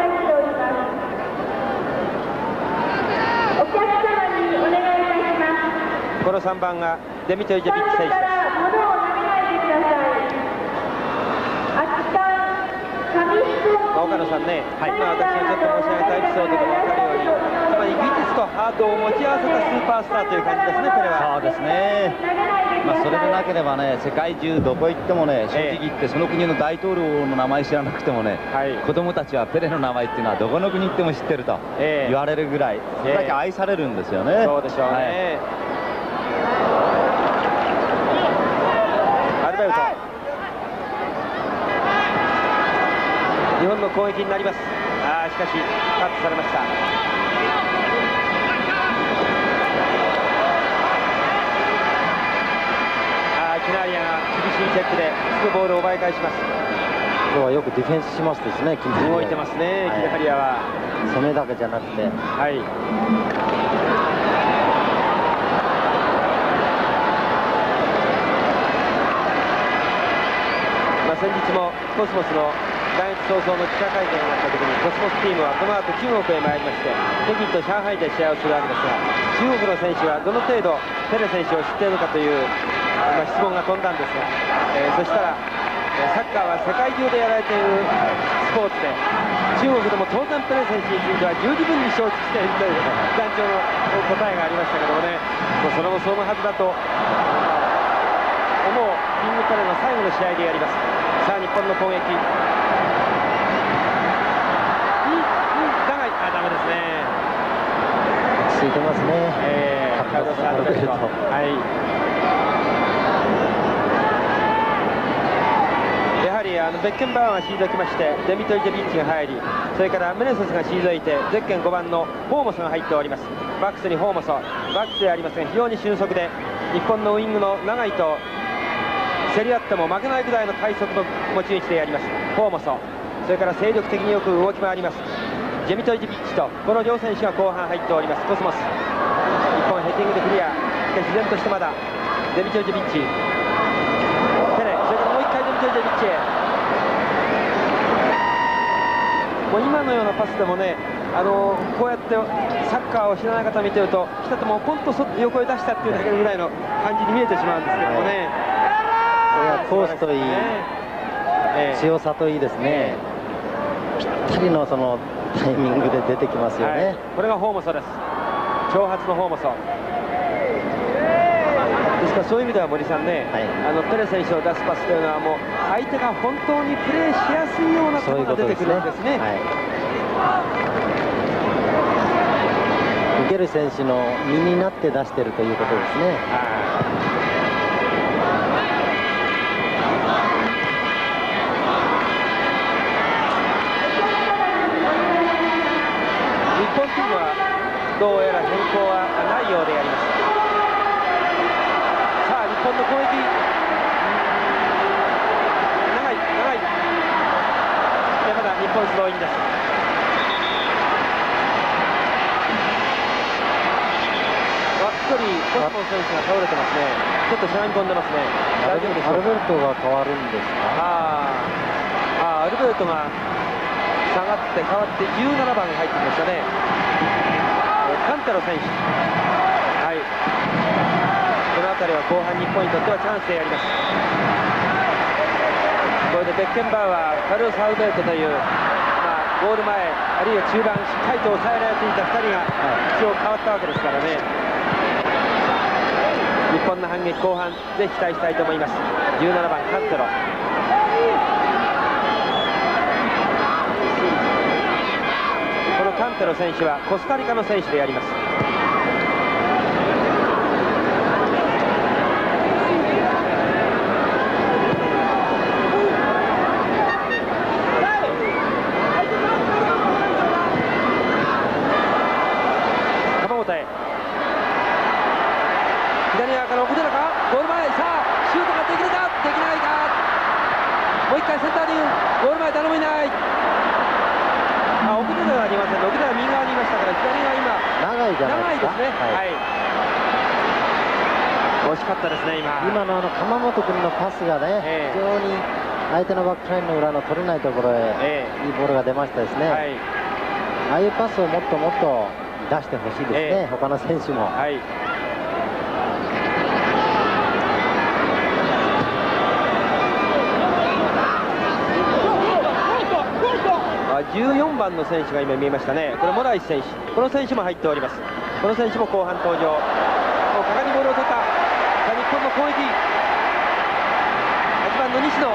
このさんばんがデミトリジェビッチ選手です。 まあ、岡野さんね、はい、今私がちょっと申し上げたエピソードでも分かるように、つまり技術とハートを持ち合わせたスーパースターという感じですね、ペレは。
そうですね、まあ、それでなければね、世界中どこ行ってもね、正直言ってその国の大統領の名前知らなくてもね、はい、子供たちはペレの名前っていうのはどこの国行っても知ってると言われるぐらい、それだけ愛されるんですよね。えー、
そうでしょうね、はい、アルベルト、日本の攻撃になります。ああ、しかしカットされました。ああ、キナリアが厳しいチェックですぐボールを奪い返します。
今日はよくディフェンスしますですね。
動いてますね、キナリアは。
攻めだけじゃなくて、はい。
まあ先日もコスモスの来日早々の記者会見があった時に、コスモスチームはこの後中国へ参りまして、北京と上海で試合をするわけですが、中国の選手はどの程度ペレ選手を知っているかという、まあ、質問が飛んだんですが、えー、そしたらサッカーは世界中でやられているスポーツで、中国でも当然ペレ選手については十二分に承知しているという団長の答えがありましたけどもね、もうそれもそのはずだと思うキングペレの最後の試合でやります。さあ日本の攻撃、あ、ダメですね。
落ち着いてますね。
えー、カルロス・アルベルト。はい。やはりあのベッケンバウアーが退きまして、デミトリ・ジェビッチが入り、それからメネセスが退いて、ゼッケンごばんのホーモスが入っております。バックスにホーモス、バックスでありますが、非常に俊足で、日本のウイングの長井と競り合っても負けないぐらいの体速の持ち主であります。ホーモス、それから精力的によく動き回ります。ジェミトリ・ジェビッチとこの両選手が後半入っております。コスモス、日本ヘディングでクリア、自然としてまだジェミトリ・ジェビッチ、ペレ、それからもう一回ジェミトリ・ジェビッチへ。もう今のようなパスでもね、あのこうやってサッカーを知らない方見てると、来たともポンと横へ出したっていうだけぐらいの感じに見えてしまうんですけどもね。
コースといい、強さといいですね、ぴったりのそのタイミングで出てきますよね、はい、
これがホーモソです。長髪のホーモソですから、そういう意味では森さんね、はい、あのペレ選手を出すパスというのはもう相手が本当にプレーしやすいようなところが出てくるんですね。
受ける選手の身になって出しているということですね。
どうやら変更はないようであります。さあ日本の攻撃、長い長い、まだ日本スローインです。わっとりコスモス選手が倒れてますね。ちょっとしゃがみ込んでますね。大丈夫でしょうか。
アルベルトが変わるんですか。
ああ、アルベルトが下がって変わってじゅうななばんが入ってきましたね。カンテロ選手、はい、この辺りは後半日本にとってはチャンスであります。これでベッケンバウアー、カルロス・アルベルトという、まあ、ゴール前あるいは中盤しっかりと抑えられていたふたりが一応変わったわけですからね。日本の反撃後半ぜひ期待したいと思います。じゅうななばんカンテロ、カンテロ選手はコスタリカの選手であります。鎌本へ、左側から奥寺か、ゴール前、さあシュートができるかできないか、もう一回センターにゴール前誰もいない。あ、奥寺はありません。奥寺は右側にいましたから、左が今
長いじゃないですか。
長いですね。はい。惜しかったですね今。
今のあの鎌本君のパスがね、えー、非常に相手のバックラインの裏の取れないところへ、えー、いいボールが出ましたですね。はい、ああいうパスをもっともっと出してほしいですね。えー、他の選手も。はい。
んばんの選手が今見えましたね。これモライス選手、この選手も入っております。この選手も後半登場。果敢にボールを取った。さあ日本の攻撃、はちばんの西野、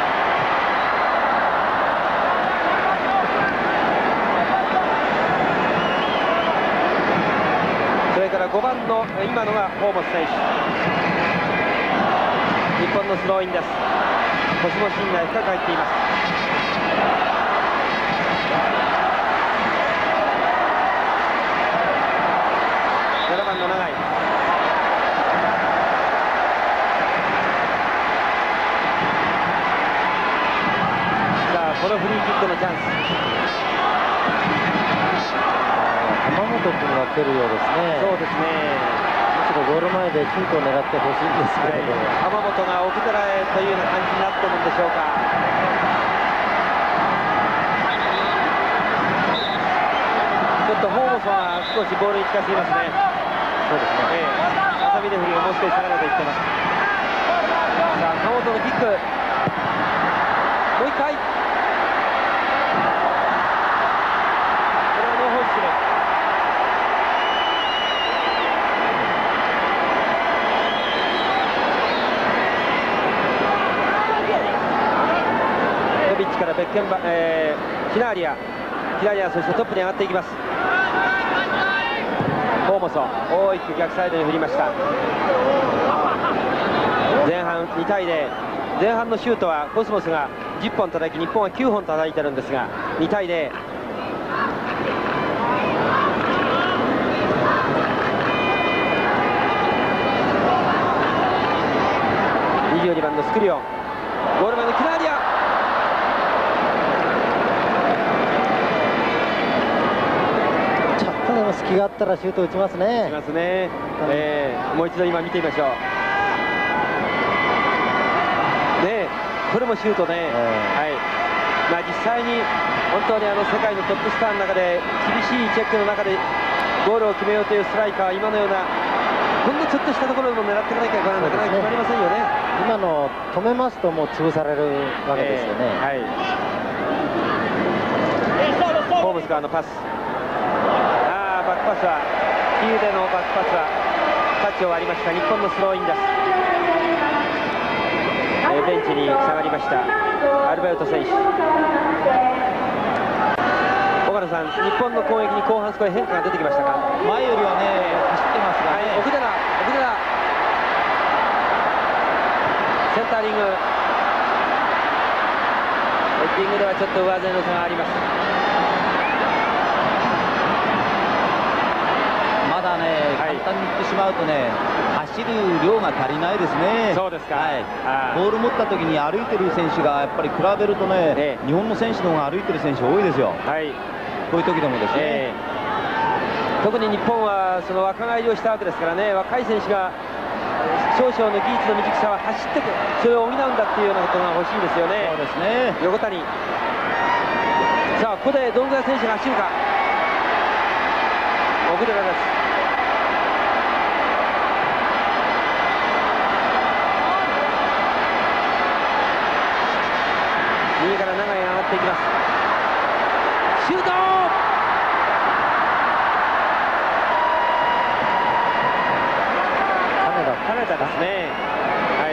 それからごばんの今のがホーモス選手。日本のスローインです。腰も芯が深く入っています。ななばんの永井、さあこのフリーキックのチャンス。
浜本君が蹴るようですね。
そうですね。
むしろゴール前でシュートを狙ってほしいんですけれども、はい、
浜本が奥寺へというような感じになってるんでしょうか。ちょっとホーモスは少しボールに近すぎますね。
そうですね。
ええ、ハサミレフリーがもう少し下がると言ってます。さあ浜本のキック、もう一回。これはノーホイッスル。ノビッチからベッケンバ、えー、ヒナーリア、ヒナーリア、そしてトップに上がっていきます。ホーモソ、大きく逆サイドに振りました。前半にたいゼロ、前半のシュートはコスモスがじゅっぽん叩き、日本はきゅうほん叩いてるんですが、にたいゼロ。にじゅうにばんのスクリオン、ゴール前のキナーリア、
ちょっとでも隙があったらシュート打ちますね。
打ちますね。えー、もう一度今見てみましょう。ね、これもシュートね。えー、はい。まあ実際に本当にあの世界のトップスターの中で厳しいチェックの中でゴールを決めようというストライカーは今のようなほんのちょっとしたところでも狙っていかなきゃなかなか決まりませんよね。
今の止めますともう潰されるわけですよね。
えー、はい。ホームズからのパス。ああバックパスはヒールでのバックパスはタッチを割りました。日本のスローインです。えー、ベンチに下がりましたアルベルト選手。岡野さん、日本の攻撃に後半少し変化が出てきましたか。
前よりはね走ってますがね、
はい、奥寺、奥寺センターリング、ヘッディングではちょっと上背の差があります。
まだね、はい、簡単に言ってしまうとね、走る量が足りないですね。
そうですか。はい、
ボール持った時に歩いてる選手がやっぱり比べるとね、ええ、日本の選手の方が歩いてる選手多いですよ。はい、こういう時でもですね、え
ー、特に日本はその若返りをしたわけですからね、若い選手が少々の技術の未熟さは走ってそれを補うんだっていうようなことが欲しいですよね。
そうですね。
横谷、さあここでどのぐらい選手が走るか。奥寺です。右から長井が上がっていきます。シュート、金田ですね。はい、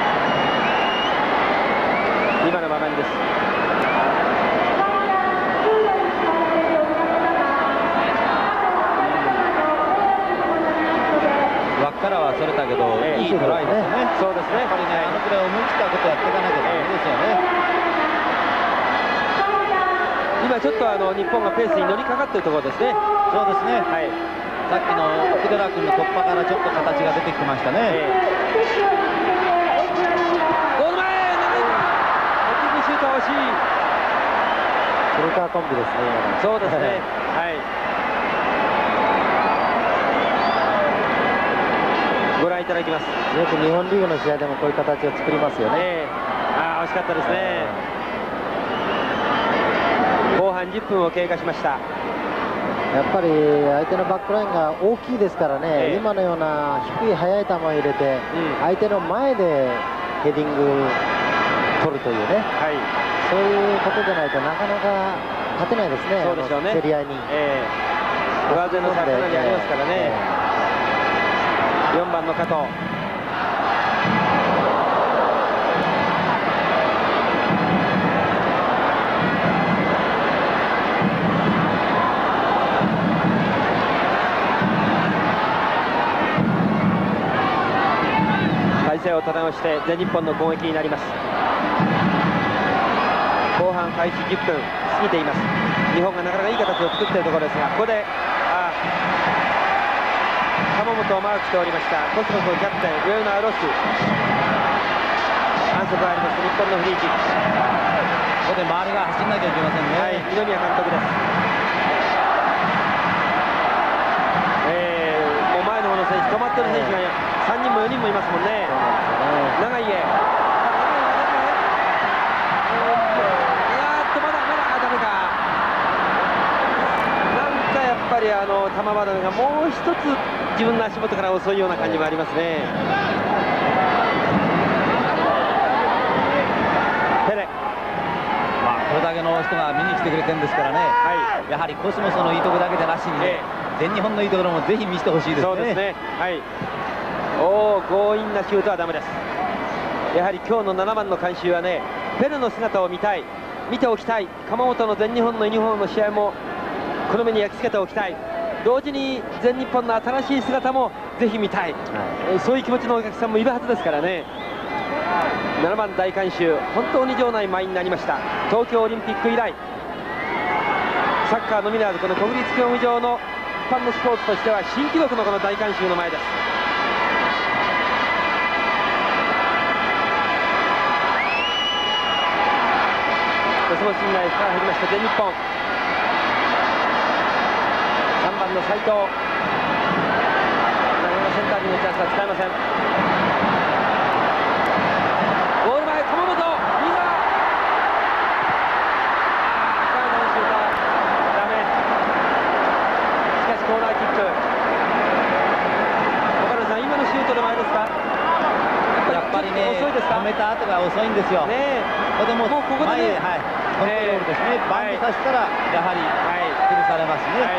今の場面です。
枠からはそれたけど、えー、いいトライですよね。
そうですね。
やっぱりね、あのくらい思い切ったことやっていかなきゃダメですよね。
今ちょっとあの日本がペースに乗りかかっているところですね。
そうですね。
はい。
さっきの奥寺君の突破からちょっと形が出てきましたね。え
ー、ゴール前、長いヘッディングシュート惜しい。
古川コンビですね。
そうですね。はい。ご覧いただきます。
よく日本リーグの試合でもこういう形を作りますよね。
えー、ああ惜しかったですね。後半じゅっぷんを経過しました。
やっぱり相手のバックラインが大きいですからね、えー、今のような低い速い球を入れて、うん、相手の前でヘディング取るというね、はい、そういうことでないとなかなか勝てないですね。
そうでしょうね。
競り合いに。
えー、上背の差かなりありますからね。えー、よんばんの加藤。体勢を立て直して全日本の攻撃になります。後半開始じゅっぷん過ぎています。日本がなかなかいい形を作っているところですが、ここであ鎌本をマークしておりましたコスモスのキャプテン上野ロス、反則があります。日本のフリーキック。
ここで周りが走んなきゃいけませんね。
はい、二宮監督です。えー、もう前の方の選手、止まってる選手がさんにんもよにんもいますもんね。長井へ、やっぱりあの玉離れがもう一つ自分の足元から遅いような感じもありますね。ペレ、
まあ、これだけの人が見に来てくれてるんですからね、はい、やはりコスモスのいいとこだけでなしにね、えー、全日本のいいところもぜひ見せてほしいですね。
そうですね、はい、おー、強引なシュートはダメです。やはり今日のななばんの監修はね、ペレの姿を見たい、見ておきたい。鎌本の全日本のユニフォームの試合もこの目に焼き付けておきたい。同時に全日本の新しい姿もぜひ見たい、はい、そういう気持ちのお客さんもいるはずですからね。ななばん大観衆、本当に場内満員になりました。東京オリンピック以来、サッカーのみならずこの国立競技場の一般のスポーツとしては新記録のこの大観衆の前です。コスモス陣内から入りました全日本。さんばんの斉藤、なかなかセンターにのチャンスは使えません。ゴール前、鎌本、右側、サイドのシュートダメ。しかしコーナーキック、岡田さん、今のシュートでもあれですか、
やっぱりね、
遅いですか、
止めた後が遅いんですよ。
ね、
ここでもうここでね、はい、コントロールですね、バンドさせたらやはり崩されますね。はい、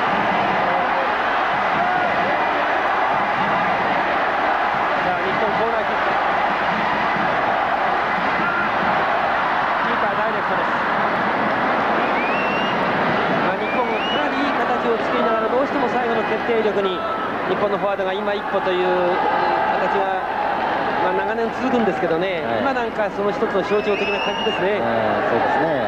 コーナーキック、キーパーダイレクトです。まあ、日本がかなりいい形を作りながら、どうしても最後の決定力に日本のフォワードが今一歩という形が、まあ、長年続くんですけどね、はい、今なんかその一つの象徴的な感じですね。
そうですね。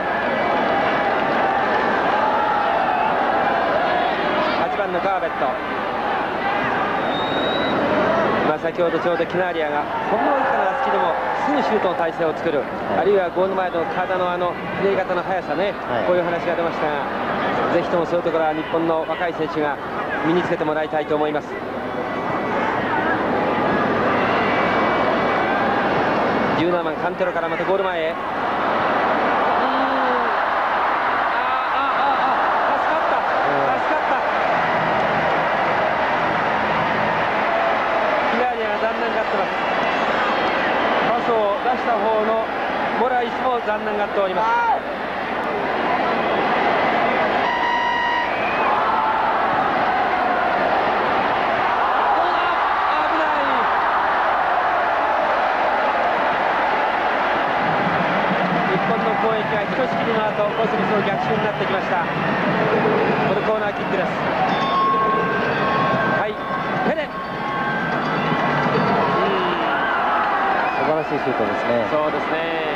はちばんのガーベット、先ほどちょうどキナーリアがほんのわずかな隙でもすぐシュートの体勢を作る、はい、あるいはゴール前の体のあのひねり方の速さね、はい、こういう話が出ましたが、ぜひともそういうところは日本の若い選手が身につけてもらいたいと思います。じゅうななばんカンテロからまたゴール前へ、パスを出した方のモライスも残念がっております。危ない。日本の攻撃がひとしきりの後、コスモスの逆襲になってきました。これコーナーキックです。はい、ペレ、
素晴らしいシュートですね。
そうですね。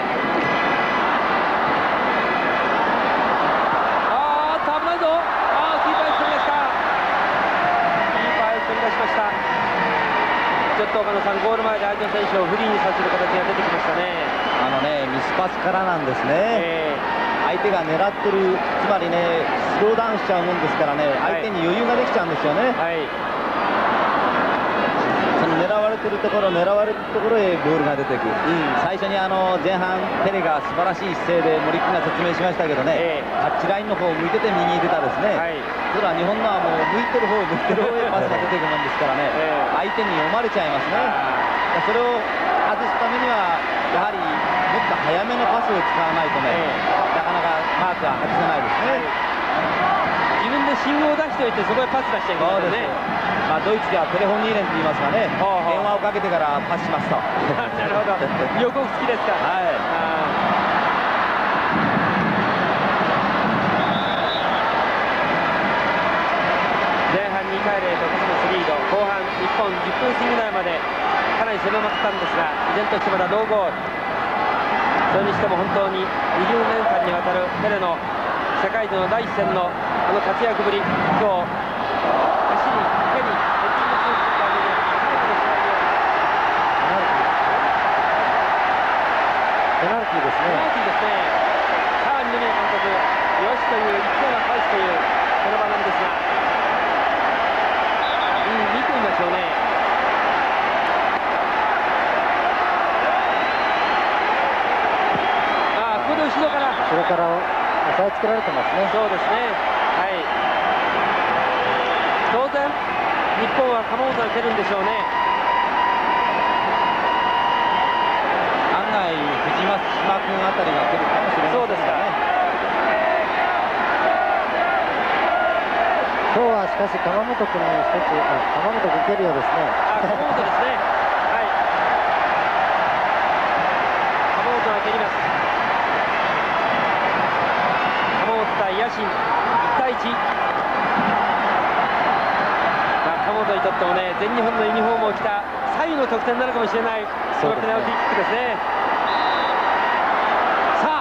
あーっと危ないぞ。あー、キーパーへ飛び出した。キーパーへ飛び出しました。ちょっと岡野さん、ゴール前で相手の選手をフリーにさせる形が出てきましたね。
あのね、ミスパスからなんですね。えー、相手が狙ってる、つまりね、スローダウンしちゃうもんですからね、相手に余裕ができちゃうんですよね。はい、狙われてるところ、狙われるところへボールが出てくる、うん、最初にあの前半ペレが素晴らしい姿勢で森君が説明しましたけどね、えー、タッチラインの方を向いてて右に出たですね、はい、それは日本のはもう向いてる方向いてる方へパスが出てくるもんですからね、えー、相手に読まれちゃいますね。それを外すためにはやはりももっと早めのパスを使わないとね、なかなかマークが外せないですね。
自分で信号を出しておいてそこへパス出しちゃいけないですね。
まあドイツではテレフォンニーレンと言いますがね、電話をかけてからパスしますと。
なるほど。予告付きですか。はい。前半にたいゼロとコスモスリード、後半日本じゅっぷん過ぎぐらいまでかなり攻めまくったんですが、依然としてまだノーゴール。それにしても本当ににじゅうねんかんにわたるペレの世界での第一線のあの活躍ぶり、今日足に手にヘッディングするために
ペナルティーですね。
ペナルティーですね。さあ二宮監督、よしといういっけんは返すというこの場面ですが、うん、見てみましょうね。ああ、ここで後ろから
後ろから押さえつけられてますね。
そうですね。はい。当然日本は鎌本が蹴るんでしょうね。
案外藤島君あたりが蹴るかもしれませんね。
そうですか。
今日はしかし鎌本君に一つ、あ、鎌本君蹴るようですね。
あ、鎌本ですね。はい。鎌本が蹴ります。鎌本対野心いちたいいち。まあ、鎌本にとってもね、全日本のユニフォームを着た最後の得点になるかもしれない、そのペナルティーキックですね。さあ、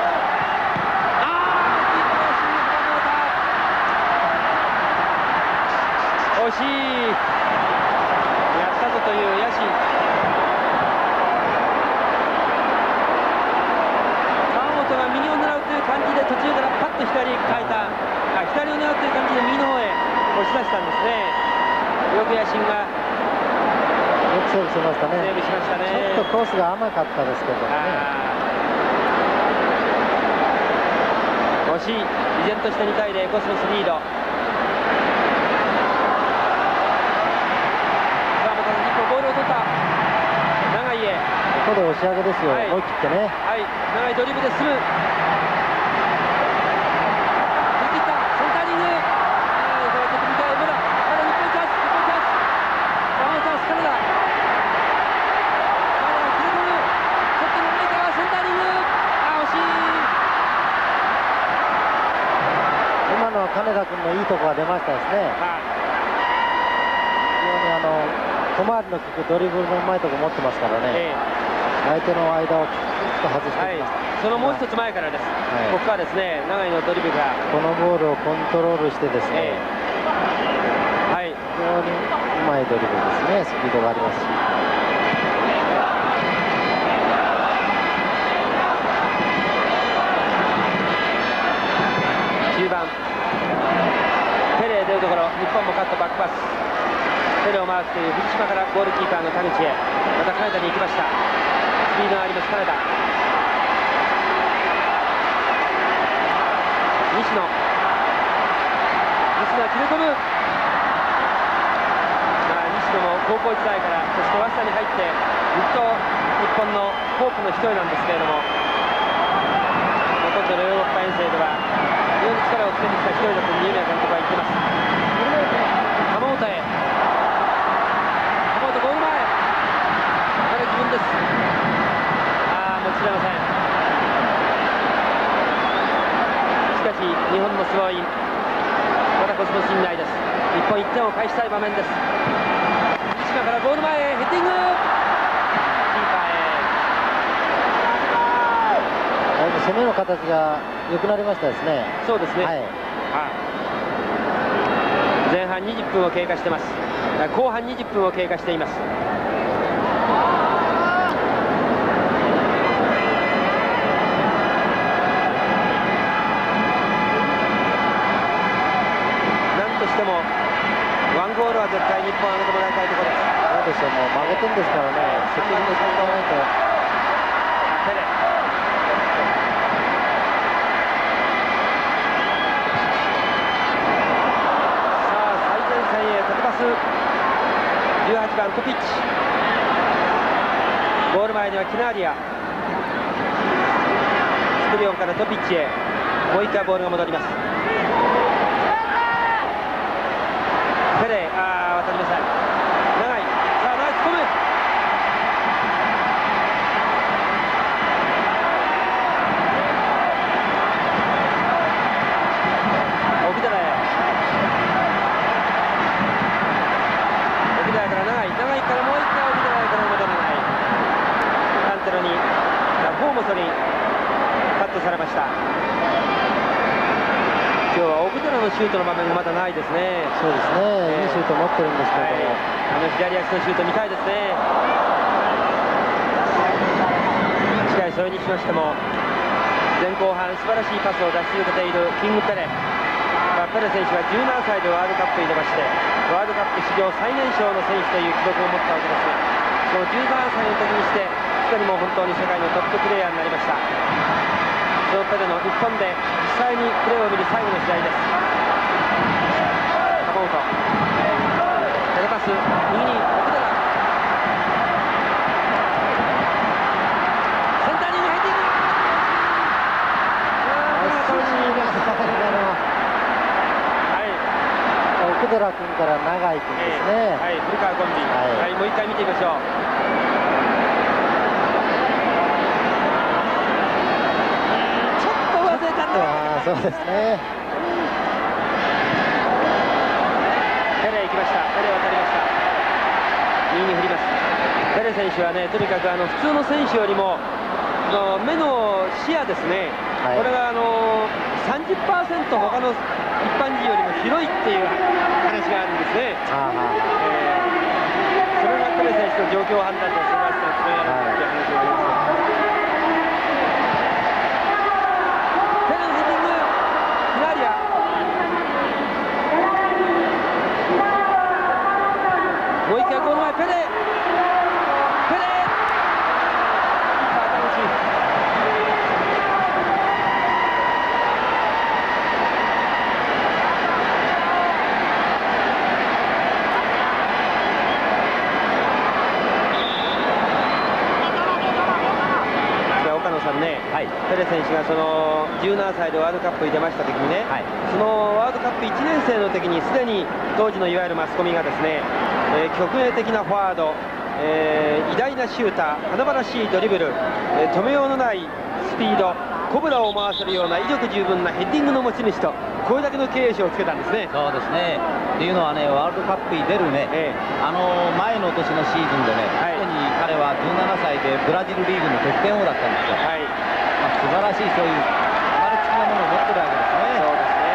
惜しい、やったぞという野心。川本が右を狙うという感じで途中からパッと左に変えた、あ、左を狙うという感じで右の方へ押し出したんですね。よく野心が
よくセーブしましたね。
セーブしましたね。
ちょっとコースが甘かったですけどね。
惜しい。依然としてにたいゼロ、コスモスリード。さあ、また日本ボールを取った。長井へ。
ここで押し上げですよ、はい、思い切ってね。
はい、長いドリブルで進む。振り切った、センタリング。ああ、これちょっと見たい、まだ、まだ日本チャンス、日本チャンス。山本さん、スカルだ。まだ切れ込む。ちょっと長いから、センタリング。ああ、惜しい。
今のは金田君のいいところが出ましたですね。
はい。
非常にあの小回りの利くドリブルのうまいところ持ってますからね。ええ、相手の間をきちっと外していきました、
はい、そのもう一つ前からです、はい、ここはですね、長井のドリブルが
このボールをコントロールしてですね、え
ー、はい、
非常にうまいドリブルですね、スピードがありますし。
中盤ペレ出るところ、日本もカットバックパス、ペレをマークという藤島からゴールキーパーの田口へ、また金田に行きました。スピードがあります金田。西野、西野は切れ込む。まあ、西野も高校時代から、そして早稲田に入ってずっと日本のホープの一人なんですけれども、ほとんどのヨーロッパ遠征では非常に力をつけてきた一人だと二宮監督は言ってます。鎌本へ、鎌本ゴール前、これ自分です。ああ、もう釣れません。しかし日本のスローイン、またコスモ信頼です。日本いってんを返したい場面です。西島からゴール前へヘッディング、キーパーへ。
だいぶ攻めの形が良くなりましたですね。
そうですね、はい、前半にじゅっぷんを経過してます。後半にじゅっぷんを経過しています。なんとしてもワンゴールは絶対日本上げてもらいたいところです。
そうでしょう、もう負けてんですからね、責任で使わないと。
ペレ、じゅうはちばんコピッチ、ゴール前にはキナーリア、 スクリオンからトピッチへ、もう一回ボールが戻ります。ペレ、あー渡りません。長い、さあナイスコム。奥寺へ、奥寺から長い、長いからもう一回奥寺へから戻らない。カンテロにフォーモソにカットされました。今日は奥寺のシュートの場面がまだないですね。
そうですね、いいシュート持ってるんですけれども、
はい、あの左足のシュート見たいですね。しかしそれにしましても前後半素晴らしいパスを出し続けているキングペレ、まあ、ペレ選手はじゅうななさいでワールドカップに出まして、ワールドカップ史上最年少の選手という記録を持ったわけですが、そのじゅうななさいの時にしてすでにもう本当に世界のトッププレーヤーになりました。そのペレの日本で実際にプレーを見る最後の試合です。サポートペレパス、右に奥寺、センターリングヘディング、
奥寺君から永井君ですね、
えー、はい、古川コンビ、はい、はい、もう一回見てみましょう。
そうですね。
ペレ行きました。ペレ渡りました。右に振ります。ペレ選手はね、とにかくあの普通の選手よりもの目の視野ですね、はい、これがあの さんじゅっパーセント 他の一般人よりも広いっていう話があるんですね。あ、えー、それがペレ選手の状況判断と素晴らしさにつながるっていう話があります。もう一回ゴール前、ペレペレ、楽しい。岡野さんね、はい、ペレ選手がそのじゅうななさいでワールドカップに出ました時にね、はい、そのワールドカップいちねん生の時にすでに当時のいわゆるマスコミがですね、えー、極限的なフォワード、えー、偉大なシューター、華々しいドリブル、えー、止めようのないスピード、コブラを回せるような威力十分なヘディングの持ち主と、これだけの経営者をつけたんですね。
そうですね。っていうのはね、ワールドカップに出るね、えー、あの前の年のシーズンでね、はい、すでに彼はじゅうななさいでブラジルリーグの得点王だったんですよ。はい、まあ、素晴らしいそういう生まれつきなものを持ってるわけですね。そうですね。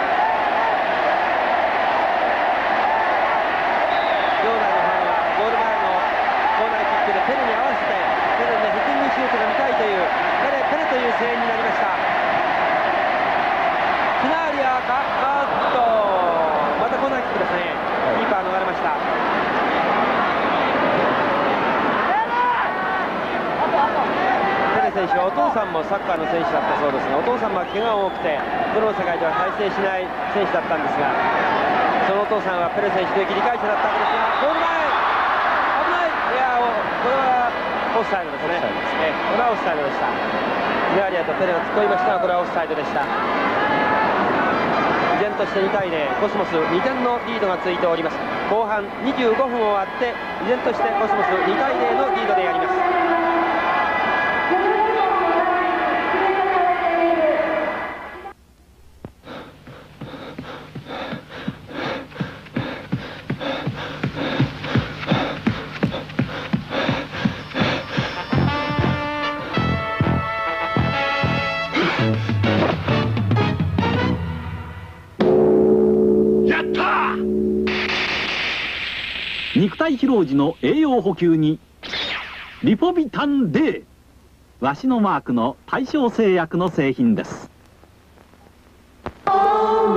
場内のファンはゴール前のコーナーキックでペレに合わせてペレのヘディングシュートが見たいというペレペレという声援になりました。ピナーリアか、あーっとまたコーナーキックですね。キーパー逃れました。ペレ選手はお父さんもサッカーの選手だったそうですが、お父さんは怪我多くてプロの世界では対戦しない選手だったんですが、そのお父さんはペレ選手の理解者だったわけですが、ゴール前危ない、いやこれはオフサイドですね。えこれはオフサイドでした。ピナーリアとペレが突っ込みましたが、これはオフサイドでした。依然としてにたいゼロ、コスモスにてんのリードがついております。後半にじゅうごふん終わって依然としてコスモスにたいゼロのリードであります。
肉体疲労時の栄養補給にリポビタン D、 わしのマークの大正製薬の製品です。
オ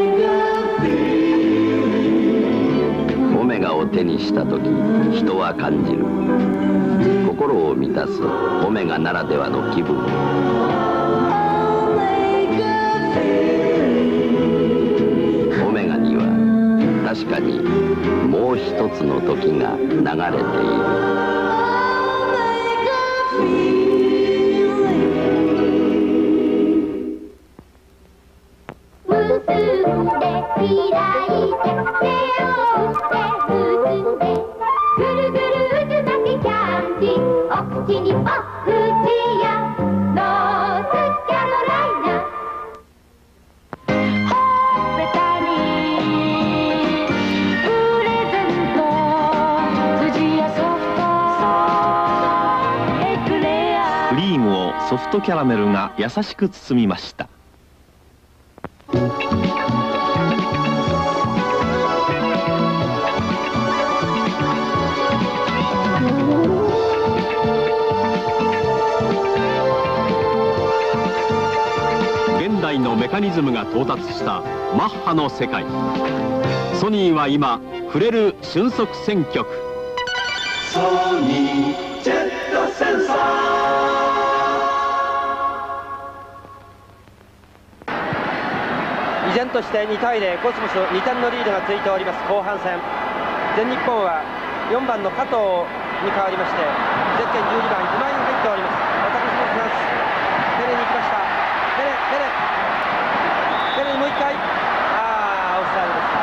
メガを手にした時、人は感じる。心を満たすオメガならではの気分。オメガには確かにもう一つの時が流れている。
ンディお口にお口やノースキャロライナほっぺたにプレゼント藤やソフトエクレア
クリームをソフトキャラメルが優しく包みました。現代のメカニズムが到達したマッハの世界。ソニーは今触れる瞬足選曲。
ソニージェットセンサ
ー。依然としてにたいゼロ、コスモスにてんのリードがついております後半戦。全日本はよんばんの加藤に変わりましてゼッケンじゅうにばん今井が入っております。私もフランスペレに行きました。ペレペレペレにもう一回、ああオフサイドでした。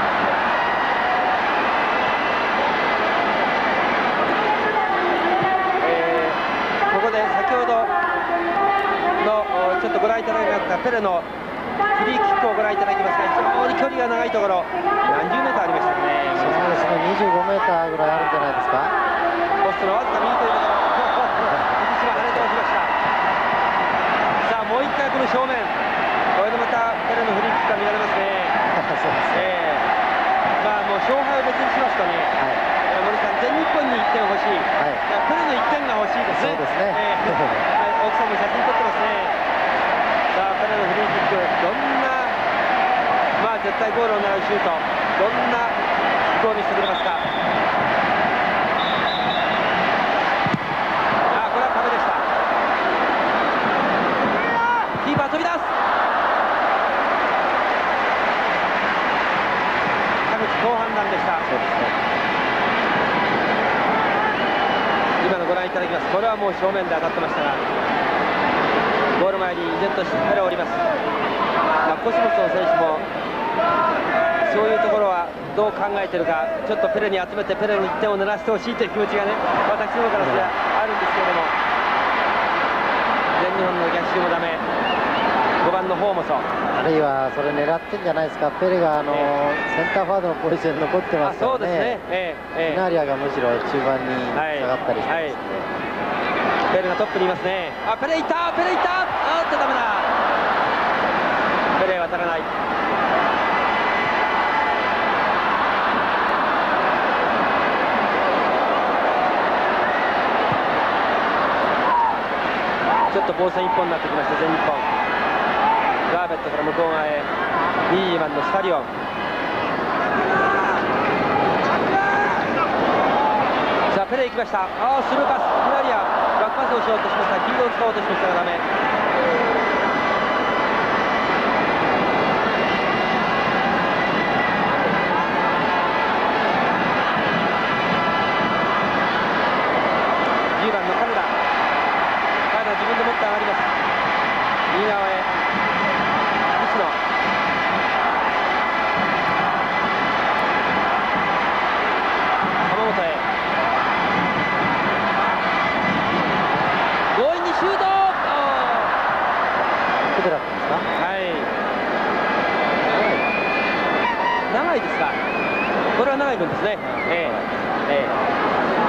えー、ここで先ほどのちょっとご覧いただきましたペレのフリーキックをご覧いただきますが、非常に距離が長いところ何十メーターありましたね。
そうですね、にじゅうごメーターぐらいあるんじゃないですか。
ポストのわずか右というところ、水島跳ねておきました。さあもう一回この正面、これでまたペレのフリーキックが見られますね。
そうですね、
えー、まあもう勝敗を別にしますとね、はい、森さん全日本にいってん欲しい、はい、ペレのいってんが欲しいですね。そうですね、えーはい、奥さんも写真撮ってますね。さあペレのフリーキック、どんなまあ絶対ゴールを狙うシュート、どんなキックを見せてくれますか。あ、これは壁でした。キーパー飛び出す。田口後半弾でした。そうですね、今のご覧いただきます。これはもう正面で当たってましたが、ゴール前に依然としてペレおります。まあ、コスモスの選手もそういうところはどう考えてるか、ちょっとペレに集めてペレのいってんを狙わせてほしいという気持ちがね、私の方からすればあるんですけれども、全日本の逆襲もダメ、ごばんの方もそう、
あるいはそれ狙ってんじゃないですか。ペレがあの、えー、センターフォワードのポジションに残ってますからね。そうですね、えーえー、ナリアがむしろ中盤に下がったりしてますね、はいはい、
ペレがトップにいますね。あ、ペレいった、ペレいった、あーっとダメだ、ペレ渡らない。ちょっと防戦一本になってきました全日本。ガーベットから向こう側へにじゅうばんのスタリオン。さあペレ行きました。ああスルーパス、フラリアバックパスをしようとしました。フィードを使おうとしましたがダメ。じゅうばんのカルダ、カルダ自分で持って上がります。右側へ西野、鎌本へ強引にシュート。
奥寺君ですか。
はい、長いですか。これは長い分ですね。ええええ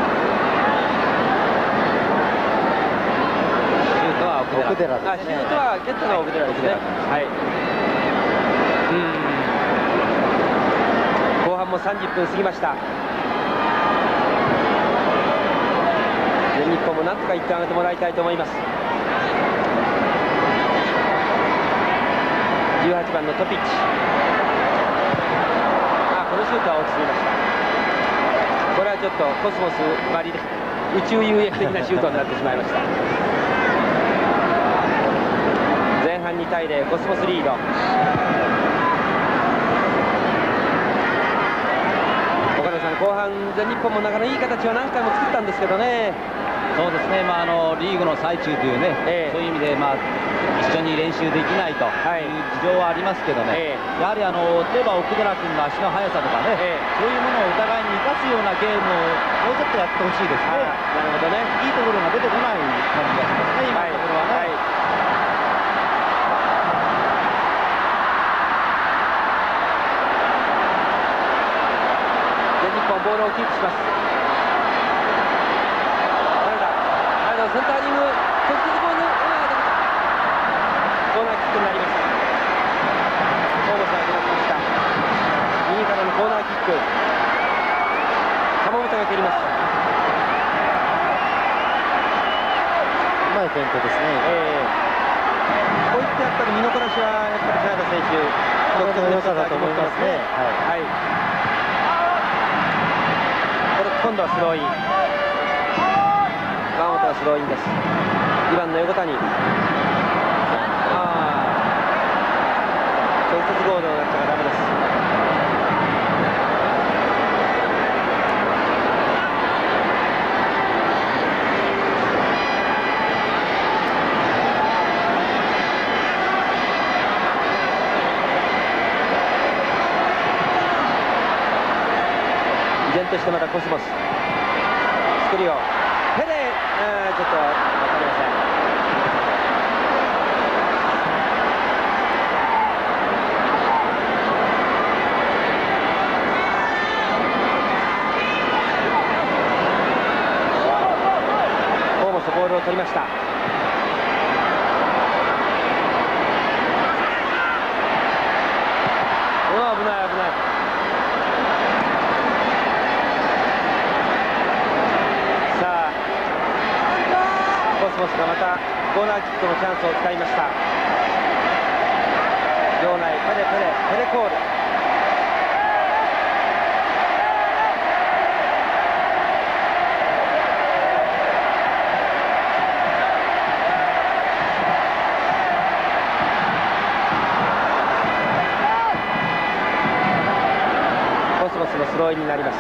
奥寺ですね。
あ、シュートは蹴ったのは奥寺ですね。はい。うん。後半もさんじゅっぷん過ぎました。全日本もなんとかいってん上げてもらいたいと思います。じゅうはちばんのトピッチ。あ、このシュートは落ちすぎました。これはちょっとコスモスばりで宇宙遊泳的なシュートになってしまいました。前半にたいゼロ、コスモスリード。岡田さん、後半全日本もなかなかいい形を何回も作ったんですけどね。
そうですね、まあ、あのリーグの最中というね、ええ、そういう意味で、まあ、一緒に練習できないという事情はありますけどね、ええ、やはりあの例えば奥寺君の足の速さとかね、ええ、そういうものをお互いに生かすようなゲームをもうちょっとやってほしいですね。なるほどね。
いフェイントですね。
えー、こういったやっぱり身のこなしはやっぱり早田選手独特の良さだと思いますね。はい、はい、これ今度はスローイン、川本はスローインです。にばんの横谷、ああ直接ゴールになっちゃダメです。依然としてまたコスモススクリオペレ、えー、ちょっと分かりません。ホーモスボールを取りました。うわ危ない危ない。コスモスがまたコーナーキックのチャンスを使いました。場内ペレペレペレコール。コスモスのスローインになります。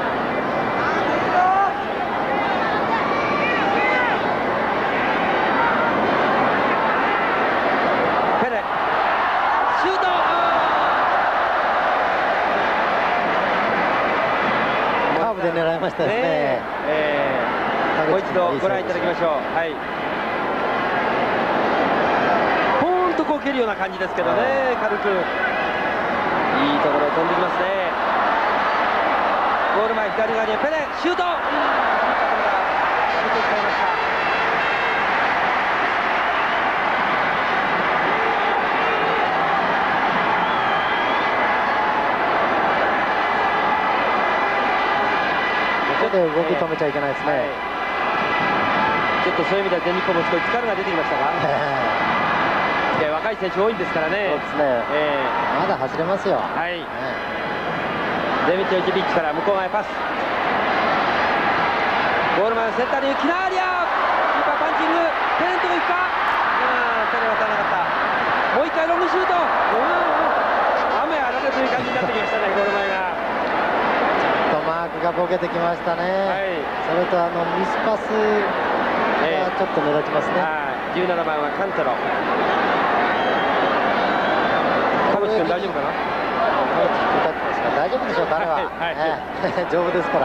狙いましたですね。
えー、もう一度ご覧いただきましょう。はい。ポーンとこう蹴るような感じですけどね、軽くいいところを飛んできますね。ゴール前左側にペレシュート。シュートを使いました。
動き止めちゃいけないですね。はい、
ちょっとそういう意味では全日本も少し力が出てきましたか。いや若い選手多いんですからね。
そうですね。えー、まだ走れますよ。
はい。デミトリチビッチから向こう側へパス。ゴール前のセンターにキナーリア。キーパーパンチング。ペレントがいくか。ああ、ペレは当たらなかった。もう一回ロングシュート。雨あられという感じになってきましたね。ゴール前が。
マークがボケてきましたね。はい、それとあのミスパスがちょっと目立ちますね。
えー、じゅうななばんはカンテロ。田淵君大丈夫かな。
大丈夫でしょう。彼は、はいはいえー、丈夫ですから。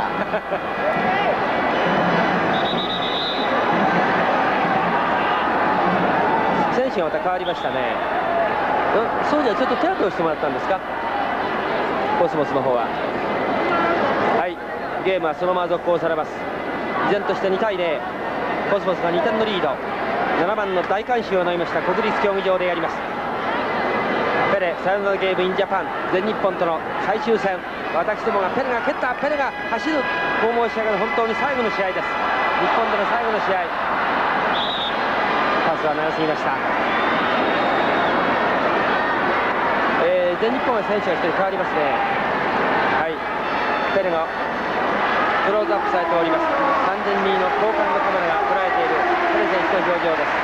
選手がまた変わりましたね。うん、そうじゃちょっと手当てをしてもらったんですか、コスモスの方は。ゲームはそのまま続行されます。依然としてにたいゼロ、コスモスがにてんのリード。ななばんの大観衆を飲みました国立競技場でやります。ペレサヨナラゲームインジャパン、全日本との最終戦。私どもがペレが蹴った、ペレが走る、こう申し上げる本当に最後の試合です。日本での最後の試合。パスは長すぎました。えー、全日本は選手がひとり変わりますね。はい、ペレがクローズアップされております。完全にの高感度カメラが捉えているペレ選手の表情です。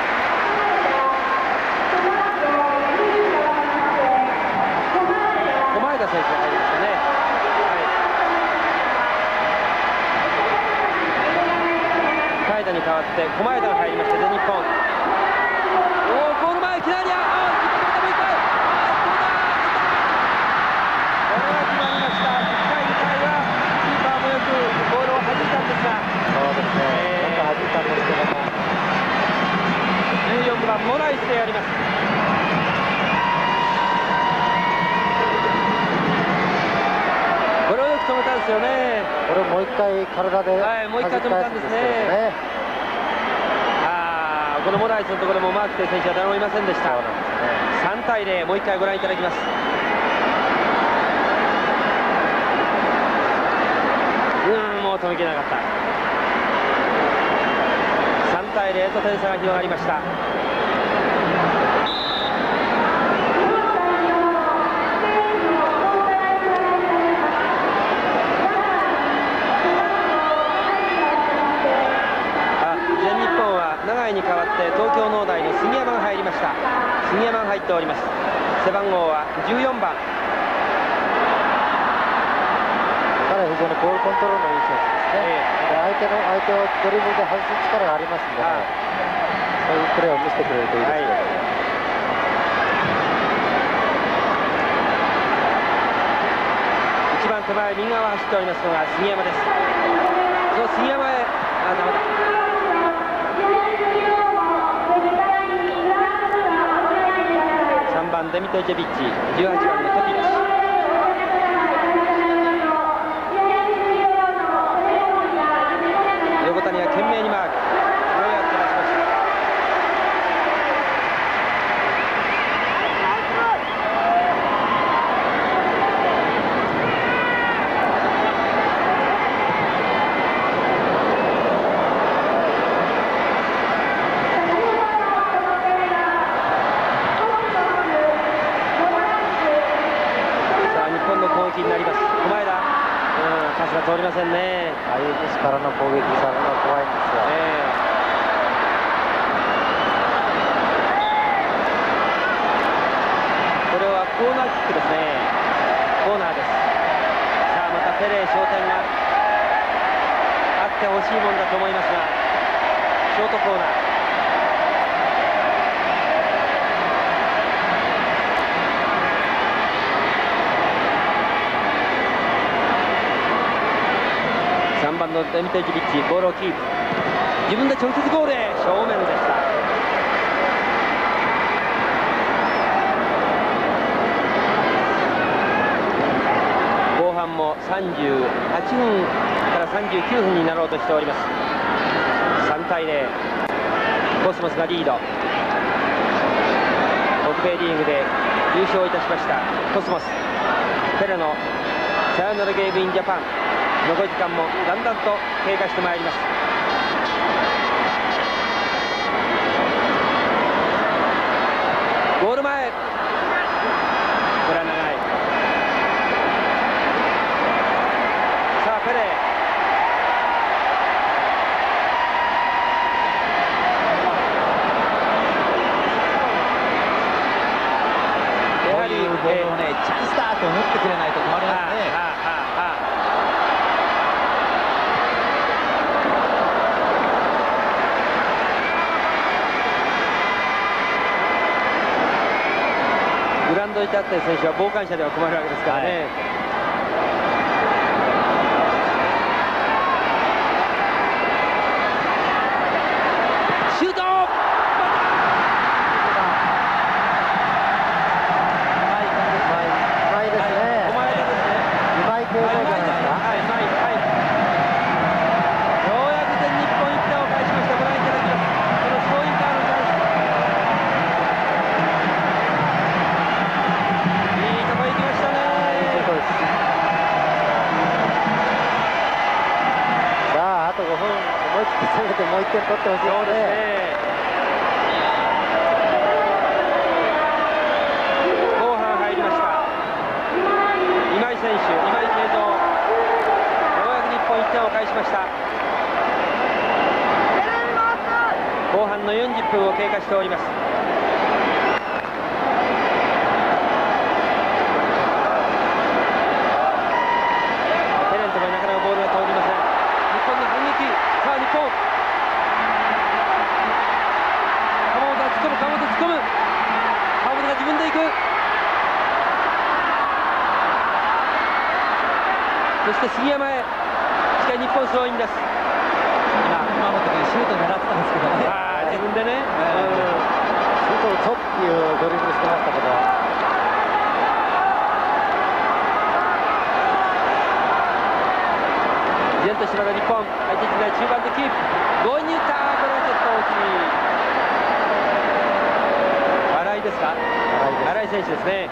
小前田選手が入りましたね。はい、海田に代わって小前田が入りました全日本。おお、ゴール前いきなりああもう一回、これは決まりました。いっかいにかいはキーパーもよくボールを弾いたんですが、
そうですね、えー、よく弾いたんですけども、
じゅうよんばんモライスでやります。これをよく止めたんですよね。
これをもう一回体で、
はい、もう一回止めたんですね。ああ、このモライスのところもマークという選手は誰もいませんでした。そうなんですね。さんたいゼロ、もう一回ご覧いただきます。うん、もう止めきれなかった。さんたい対ゼロと点差が広がりました。全日本は永井に代わって東京農大の杉山が入りました。杉山が入っております。背番号はじゅうよんばん。
彼は非常にボールコントロールのいい選手ですね、えー、で相手の相手をドリブルで外す力がありますので、ね、そういうプレーを見せてくれるといいですけど、はい、
一番手前右側走っておりますのが杉山です。その杉山へ、あ、ダメだ。さんばんデミトジェビッチ、じゅうはちばんのトピッチ。横谷は懸命にマーク。ようやく出しました。さあ日本の攻撃になります。小前田、うん、パスが通りませんね。
ああいうミスからの攻撃されるのが怖いんですよ、えー
これはコーナーキックですね。コーナーです。さあまたペレー昇天があってほしいもんだと思いますが、ショートコーナー。さんばんのデミテジビッチ、ボールをキープ。自分で直接ゴールへ、正面でした。後半もさんじゅうはちふんからさんじゅうきゅうふんになろうとしております。さんたいゼロ、コスモスがリード。北米リーグで優勝いたしましたコスモス。ペレのサヨナラゲームインジャパン。残り時間もだんだんと経過してまいります。ゴール前、これは長い。さあペレー、やはり
こういうボールをね、チャンスだと思ってくれないと止まりますね。
はあはあはあ、グラウンドに立っている選手は傍観者では困るわけですからね、はい、シュート、う
まいですね、
お前ですね、
うまい行動じゃないですか。
はい、うまい、はい、ようやく全日本いってんを返しました。ご覧いただきます。このスローインカーのチャンス、いいとこ行きましたね。
さああとごふん、思い切って攻めてもういってん取ってほしいですね。
そうですね。後半入りました。今井選手、今井慶三、ようやく日本いってんを返しました。後半のよんじゅっぷんを経過しております。ペレントがなかなかボールが通りません。日本の反撃、さあ日本、川本が突っ込む、川本突っ込む、川本が自分で行く。そして杉山へ、しかし日本スローインです。
今、熊本君シュート狙ってたんですけどね。
ああ、自分でね、
シュートを打つっていうドリブルしてましたけど、
依然としながら日本、相手陣内中盤でキープ、強引に打った、これはちょっと大きい。新井ですか、新井選手ですね。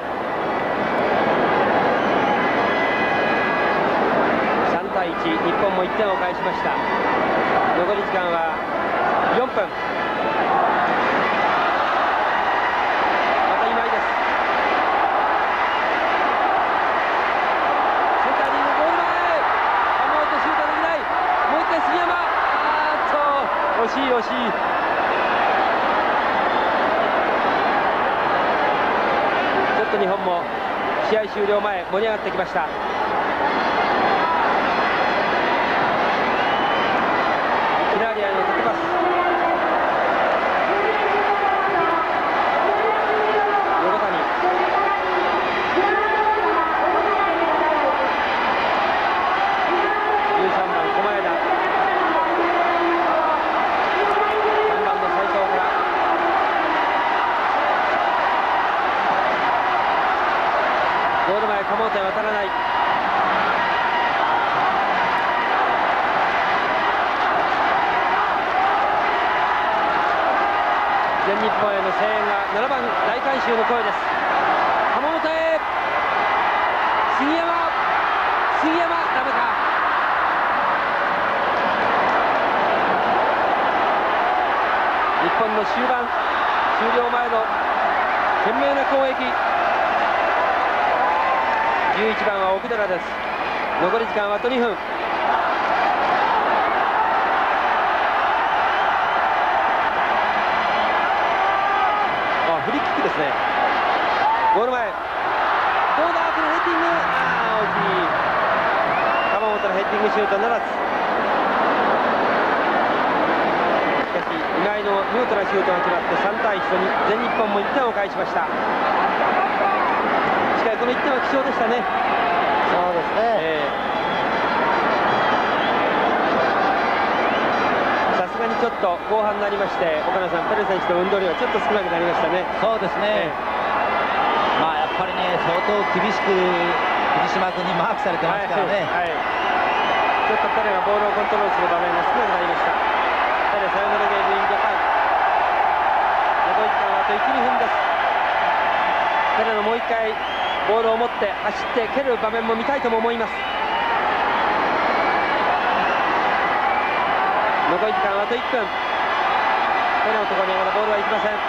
さんたいいち、日本もいってんを返しました。残り時間はよんぷん。 ちょっと日本も試合終了前盛り上がってきました。キラーリアの縦パス、横谷、じゅうさんばん駒枝、さんばんの斉藤からゴール前、鴨本へ渡らない。全日本への声援がななばん大観衆の声です。浜本へ、杉山、杉山、ダメか。日本の終盤、終了前の懸命な攻撃。じゅういちばんは奥寺です。残り時間はあとにふん。フリーキックですね。ゴール前、どうだ、このヘディング、あー、大きい。鎌本のヘディングシュートならず。しかし、意外の見事なシュートが決まってさんたいいちに全日本もいってんを返しました。しかし、このいってんは貴重でしたね。
そうですね。えー
さすがにちょっと後半になりまして、岡野さん、ペレ選手の運動量はちょっと少なくなりましたね。
そうですね、えー、まあやっぱりね、相当厳しく藤島君にマークされてますからね、
はいはい、ちょっとペレがボールをコントロールする場面が少なくなりました。ペレサヨナラゲームインジャパン、残り時間はあといち、にふんです。ペレのもう一回ボールを持って走って蹴る場面も見たいとも思います。残り時間はあといっぷん。ペレのところにはまだボールはいきません。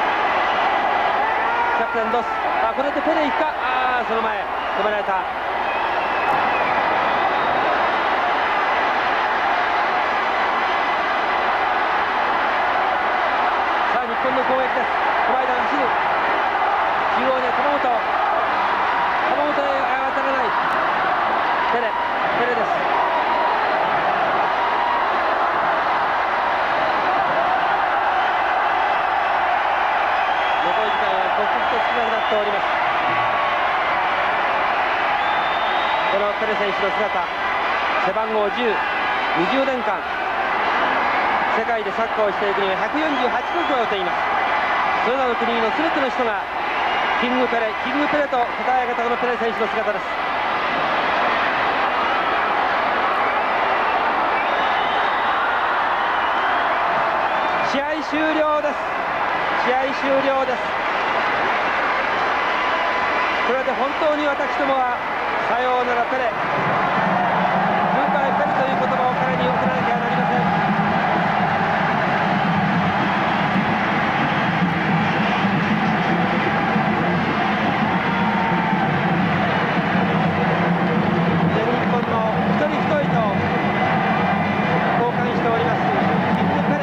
キャプテンドス、あ、これでペレ行くか、あー、その前止められた。さあ日本の攻撃です。小前田が走る。中央には鎌本、鎌本へ当たらない。ペレ、ペレです。おります。このペレ選手の姿、背番号じゅう、にじゅうねんかん世界でサッカーをしている国はひゃくよんじゅうはちかこくを追っています。それらの国の全ての人がキングペレ、キングペレと称え上げたこのペレ選手の姿です。試合終了です。試合終了です。これで本当に私どもはさようならペレ、グッバイペレという言葉を彼に送らなきゃなりません。全日本の一人一人と交換しておりますキングペレ。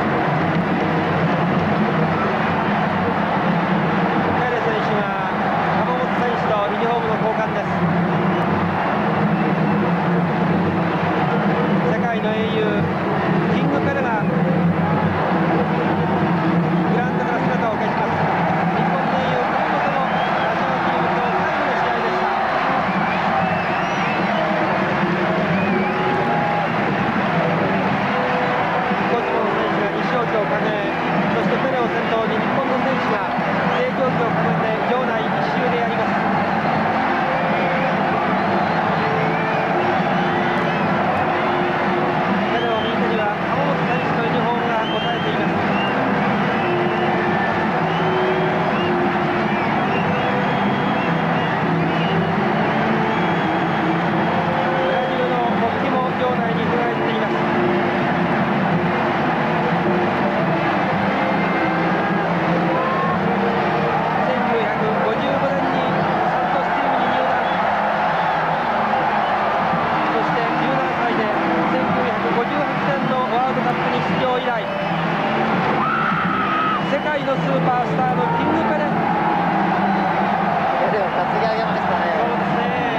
ペレ選手がのスーパースターのキングペレ。
ペレを担ぎ上げましたね。
そうですね。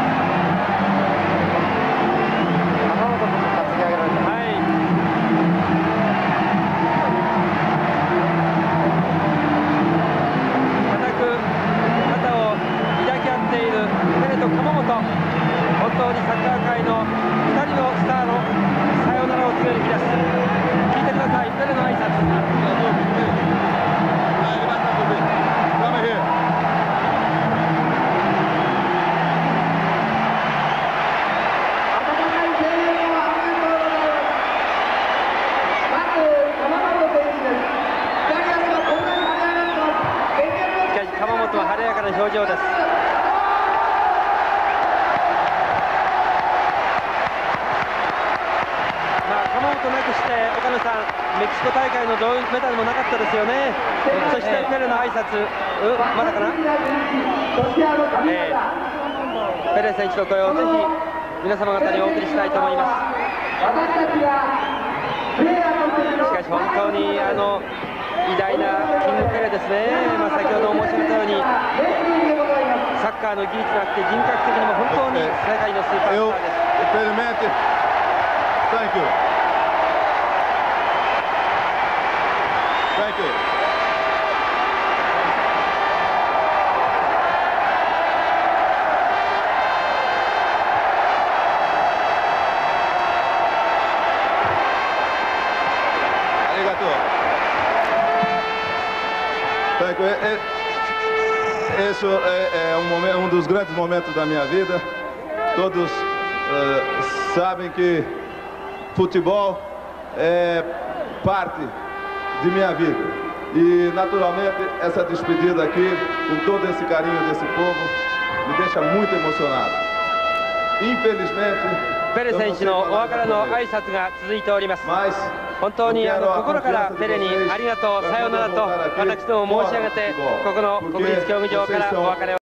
鎌本君も担ぎ上げられた。
はい。固く肩を抱き合っているペレと鎌本。本当にサッカー界のふたりのスターのさよならを告げる日です。聞いてください、ペレの挨拶。しかし鎌本は晴れやかな表情です。なくして岡野さん、メキシコ大会の銅メダルもなかったですよね。そしてペレの挨拶、うん、まだかな、えー、ペレ選手の声をぜひ皆様方にお送りしたいと思います。しかし本当にあの偉大なキングペレですね。まあ、先ほど申し上げたようにサッカーの技術があって人格的にも本当に世界のスーパースターです。
Thank you. Thank you. ありがとう。Thank you. Esse é, é um, momento, um dos grandes momentos da minha vida. Todos uh, sabem que futebol é parte de minha vida. E, naturalmente, essa despedida aqui, com todo esse carinho desse povo, me deixa muito emocionado. Infelizmente,
ペレ選手のお別れの挨拶が続いております。本当にあの心からペレにありがとう、さようならと私ども申し上げて、ここの国立競技場からお別れを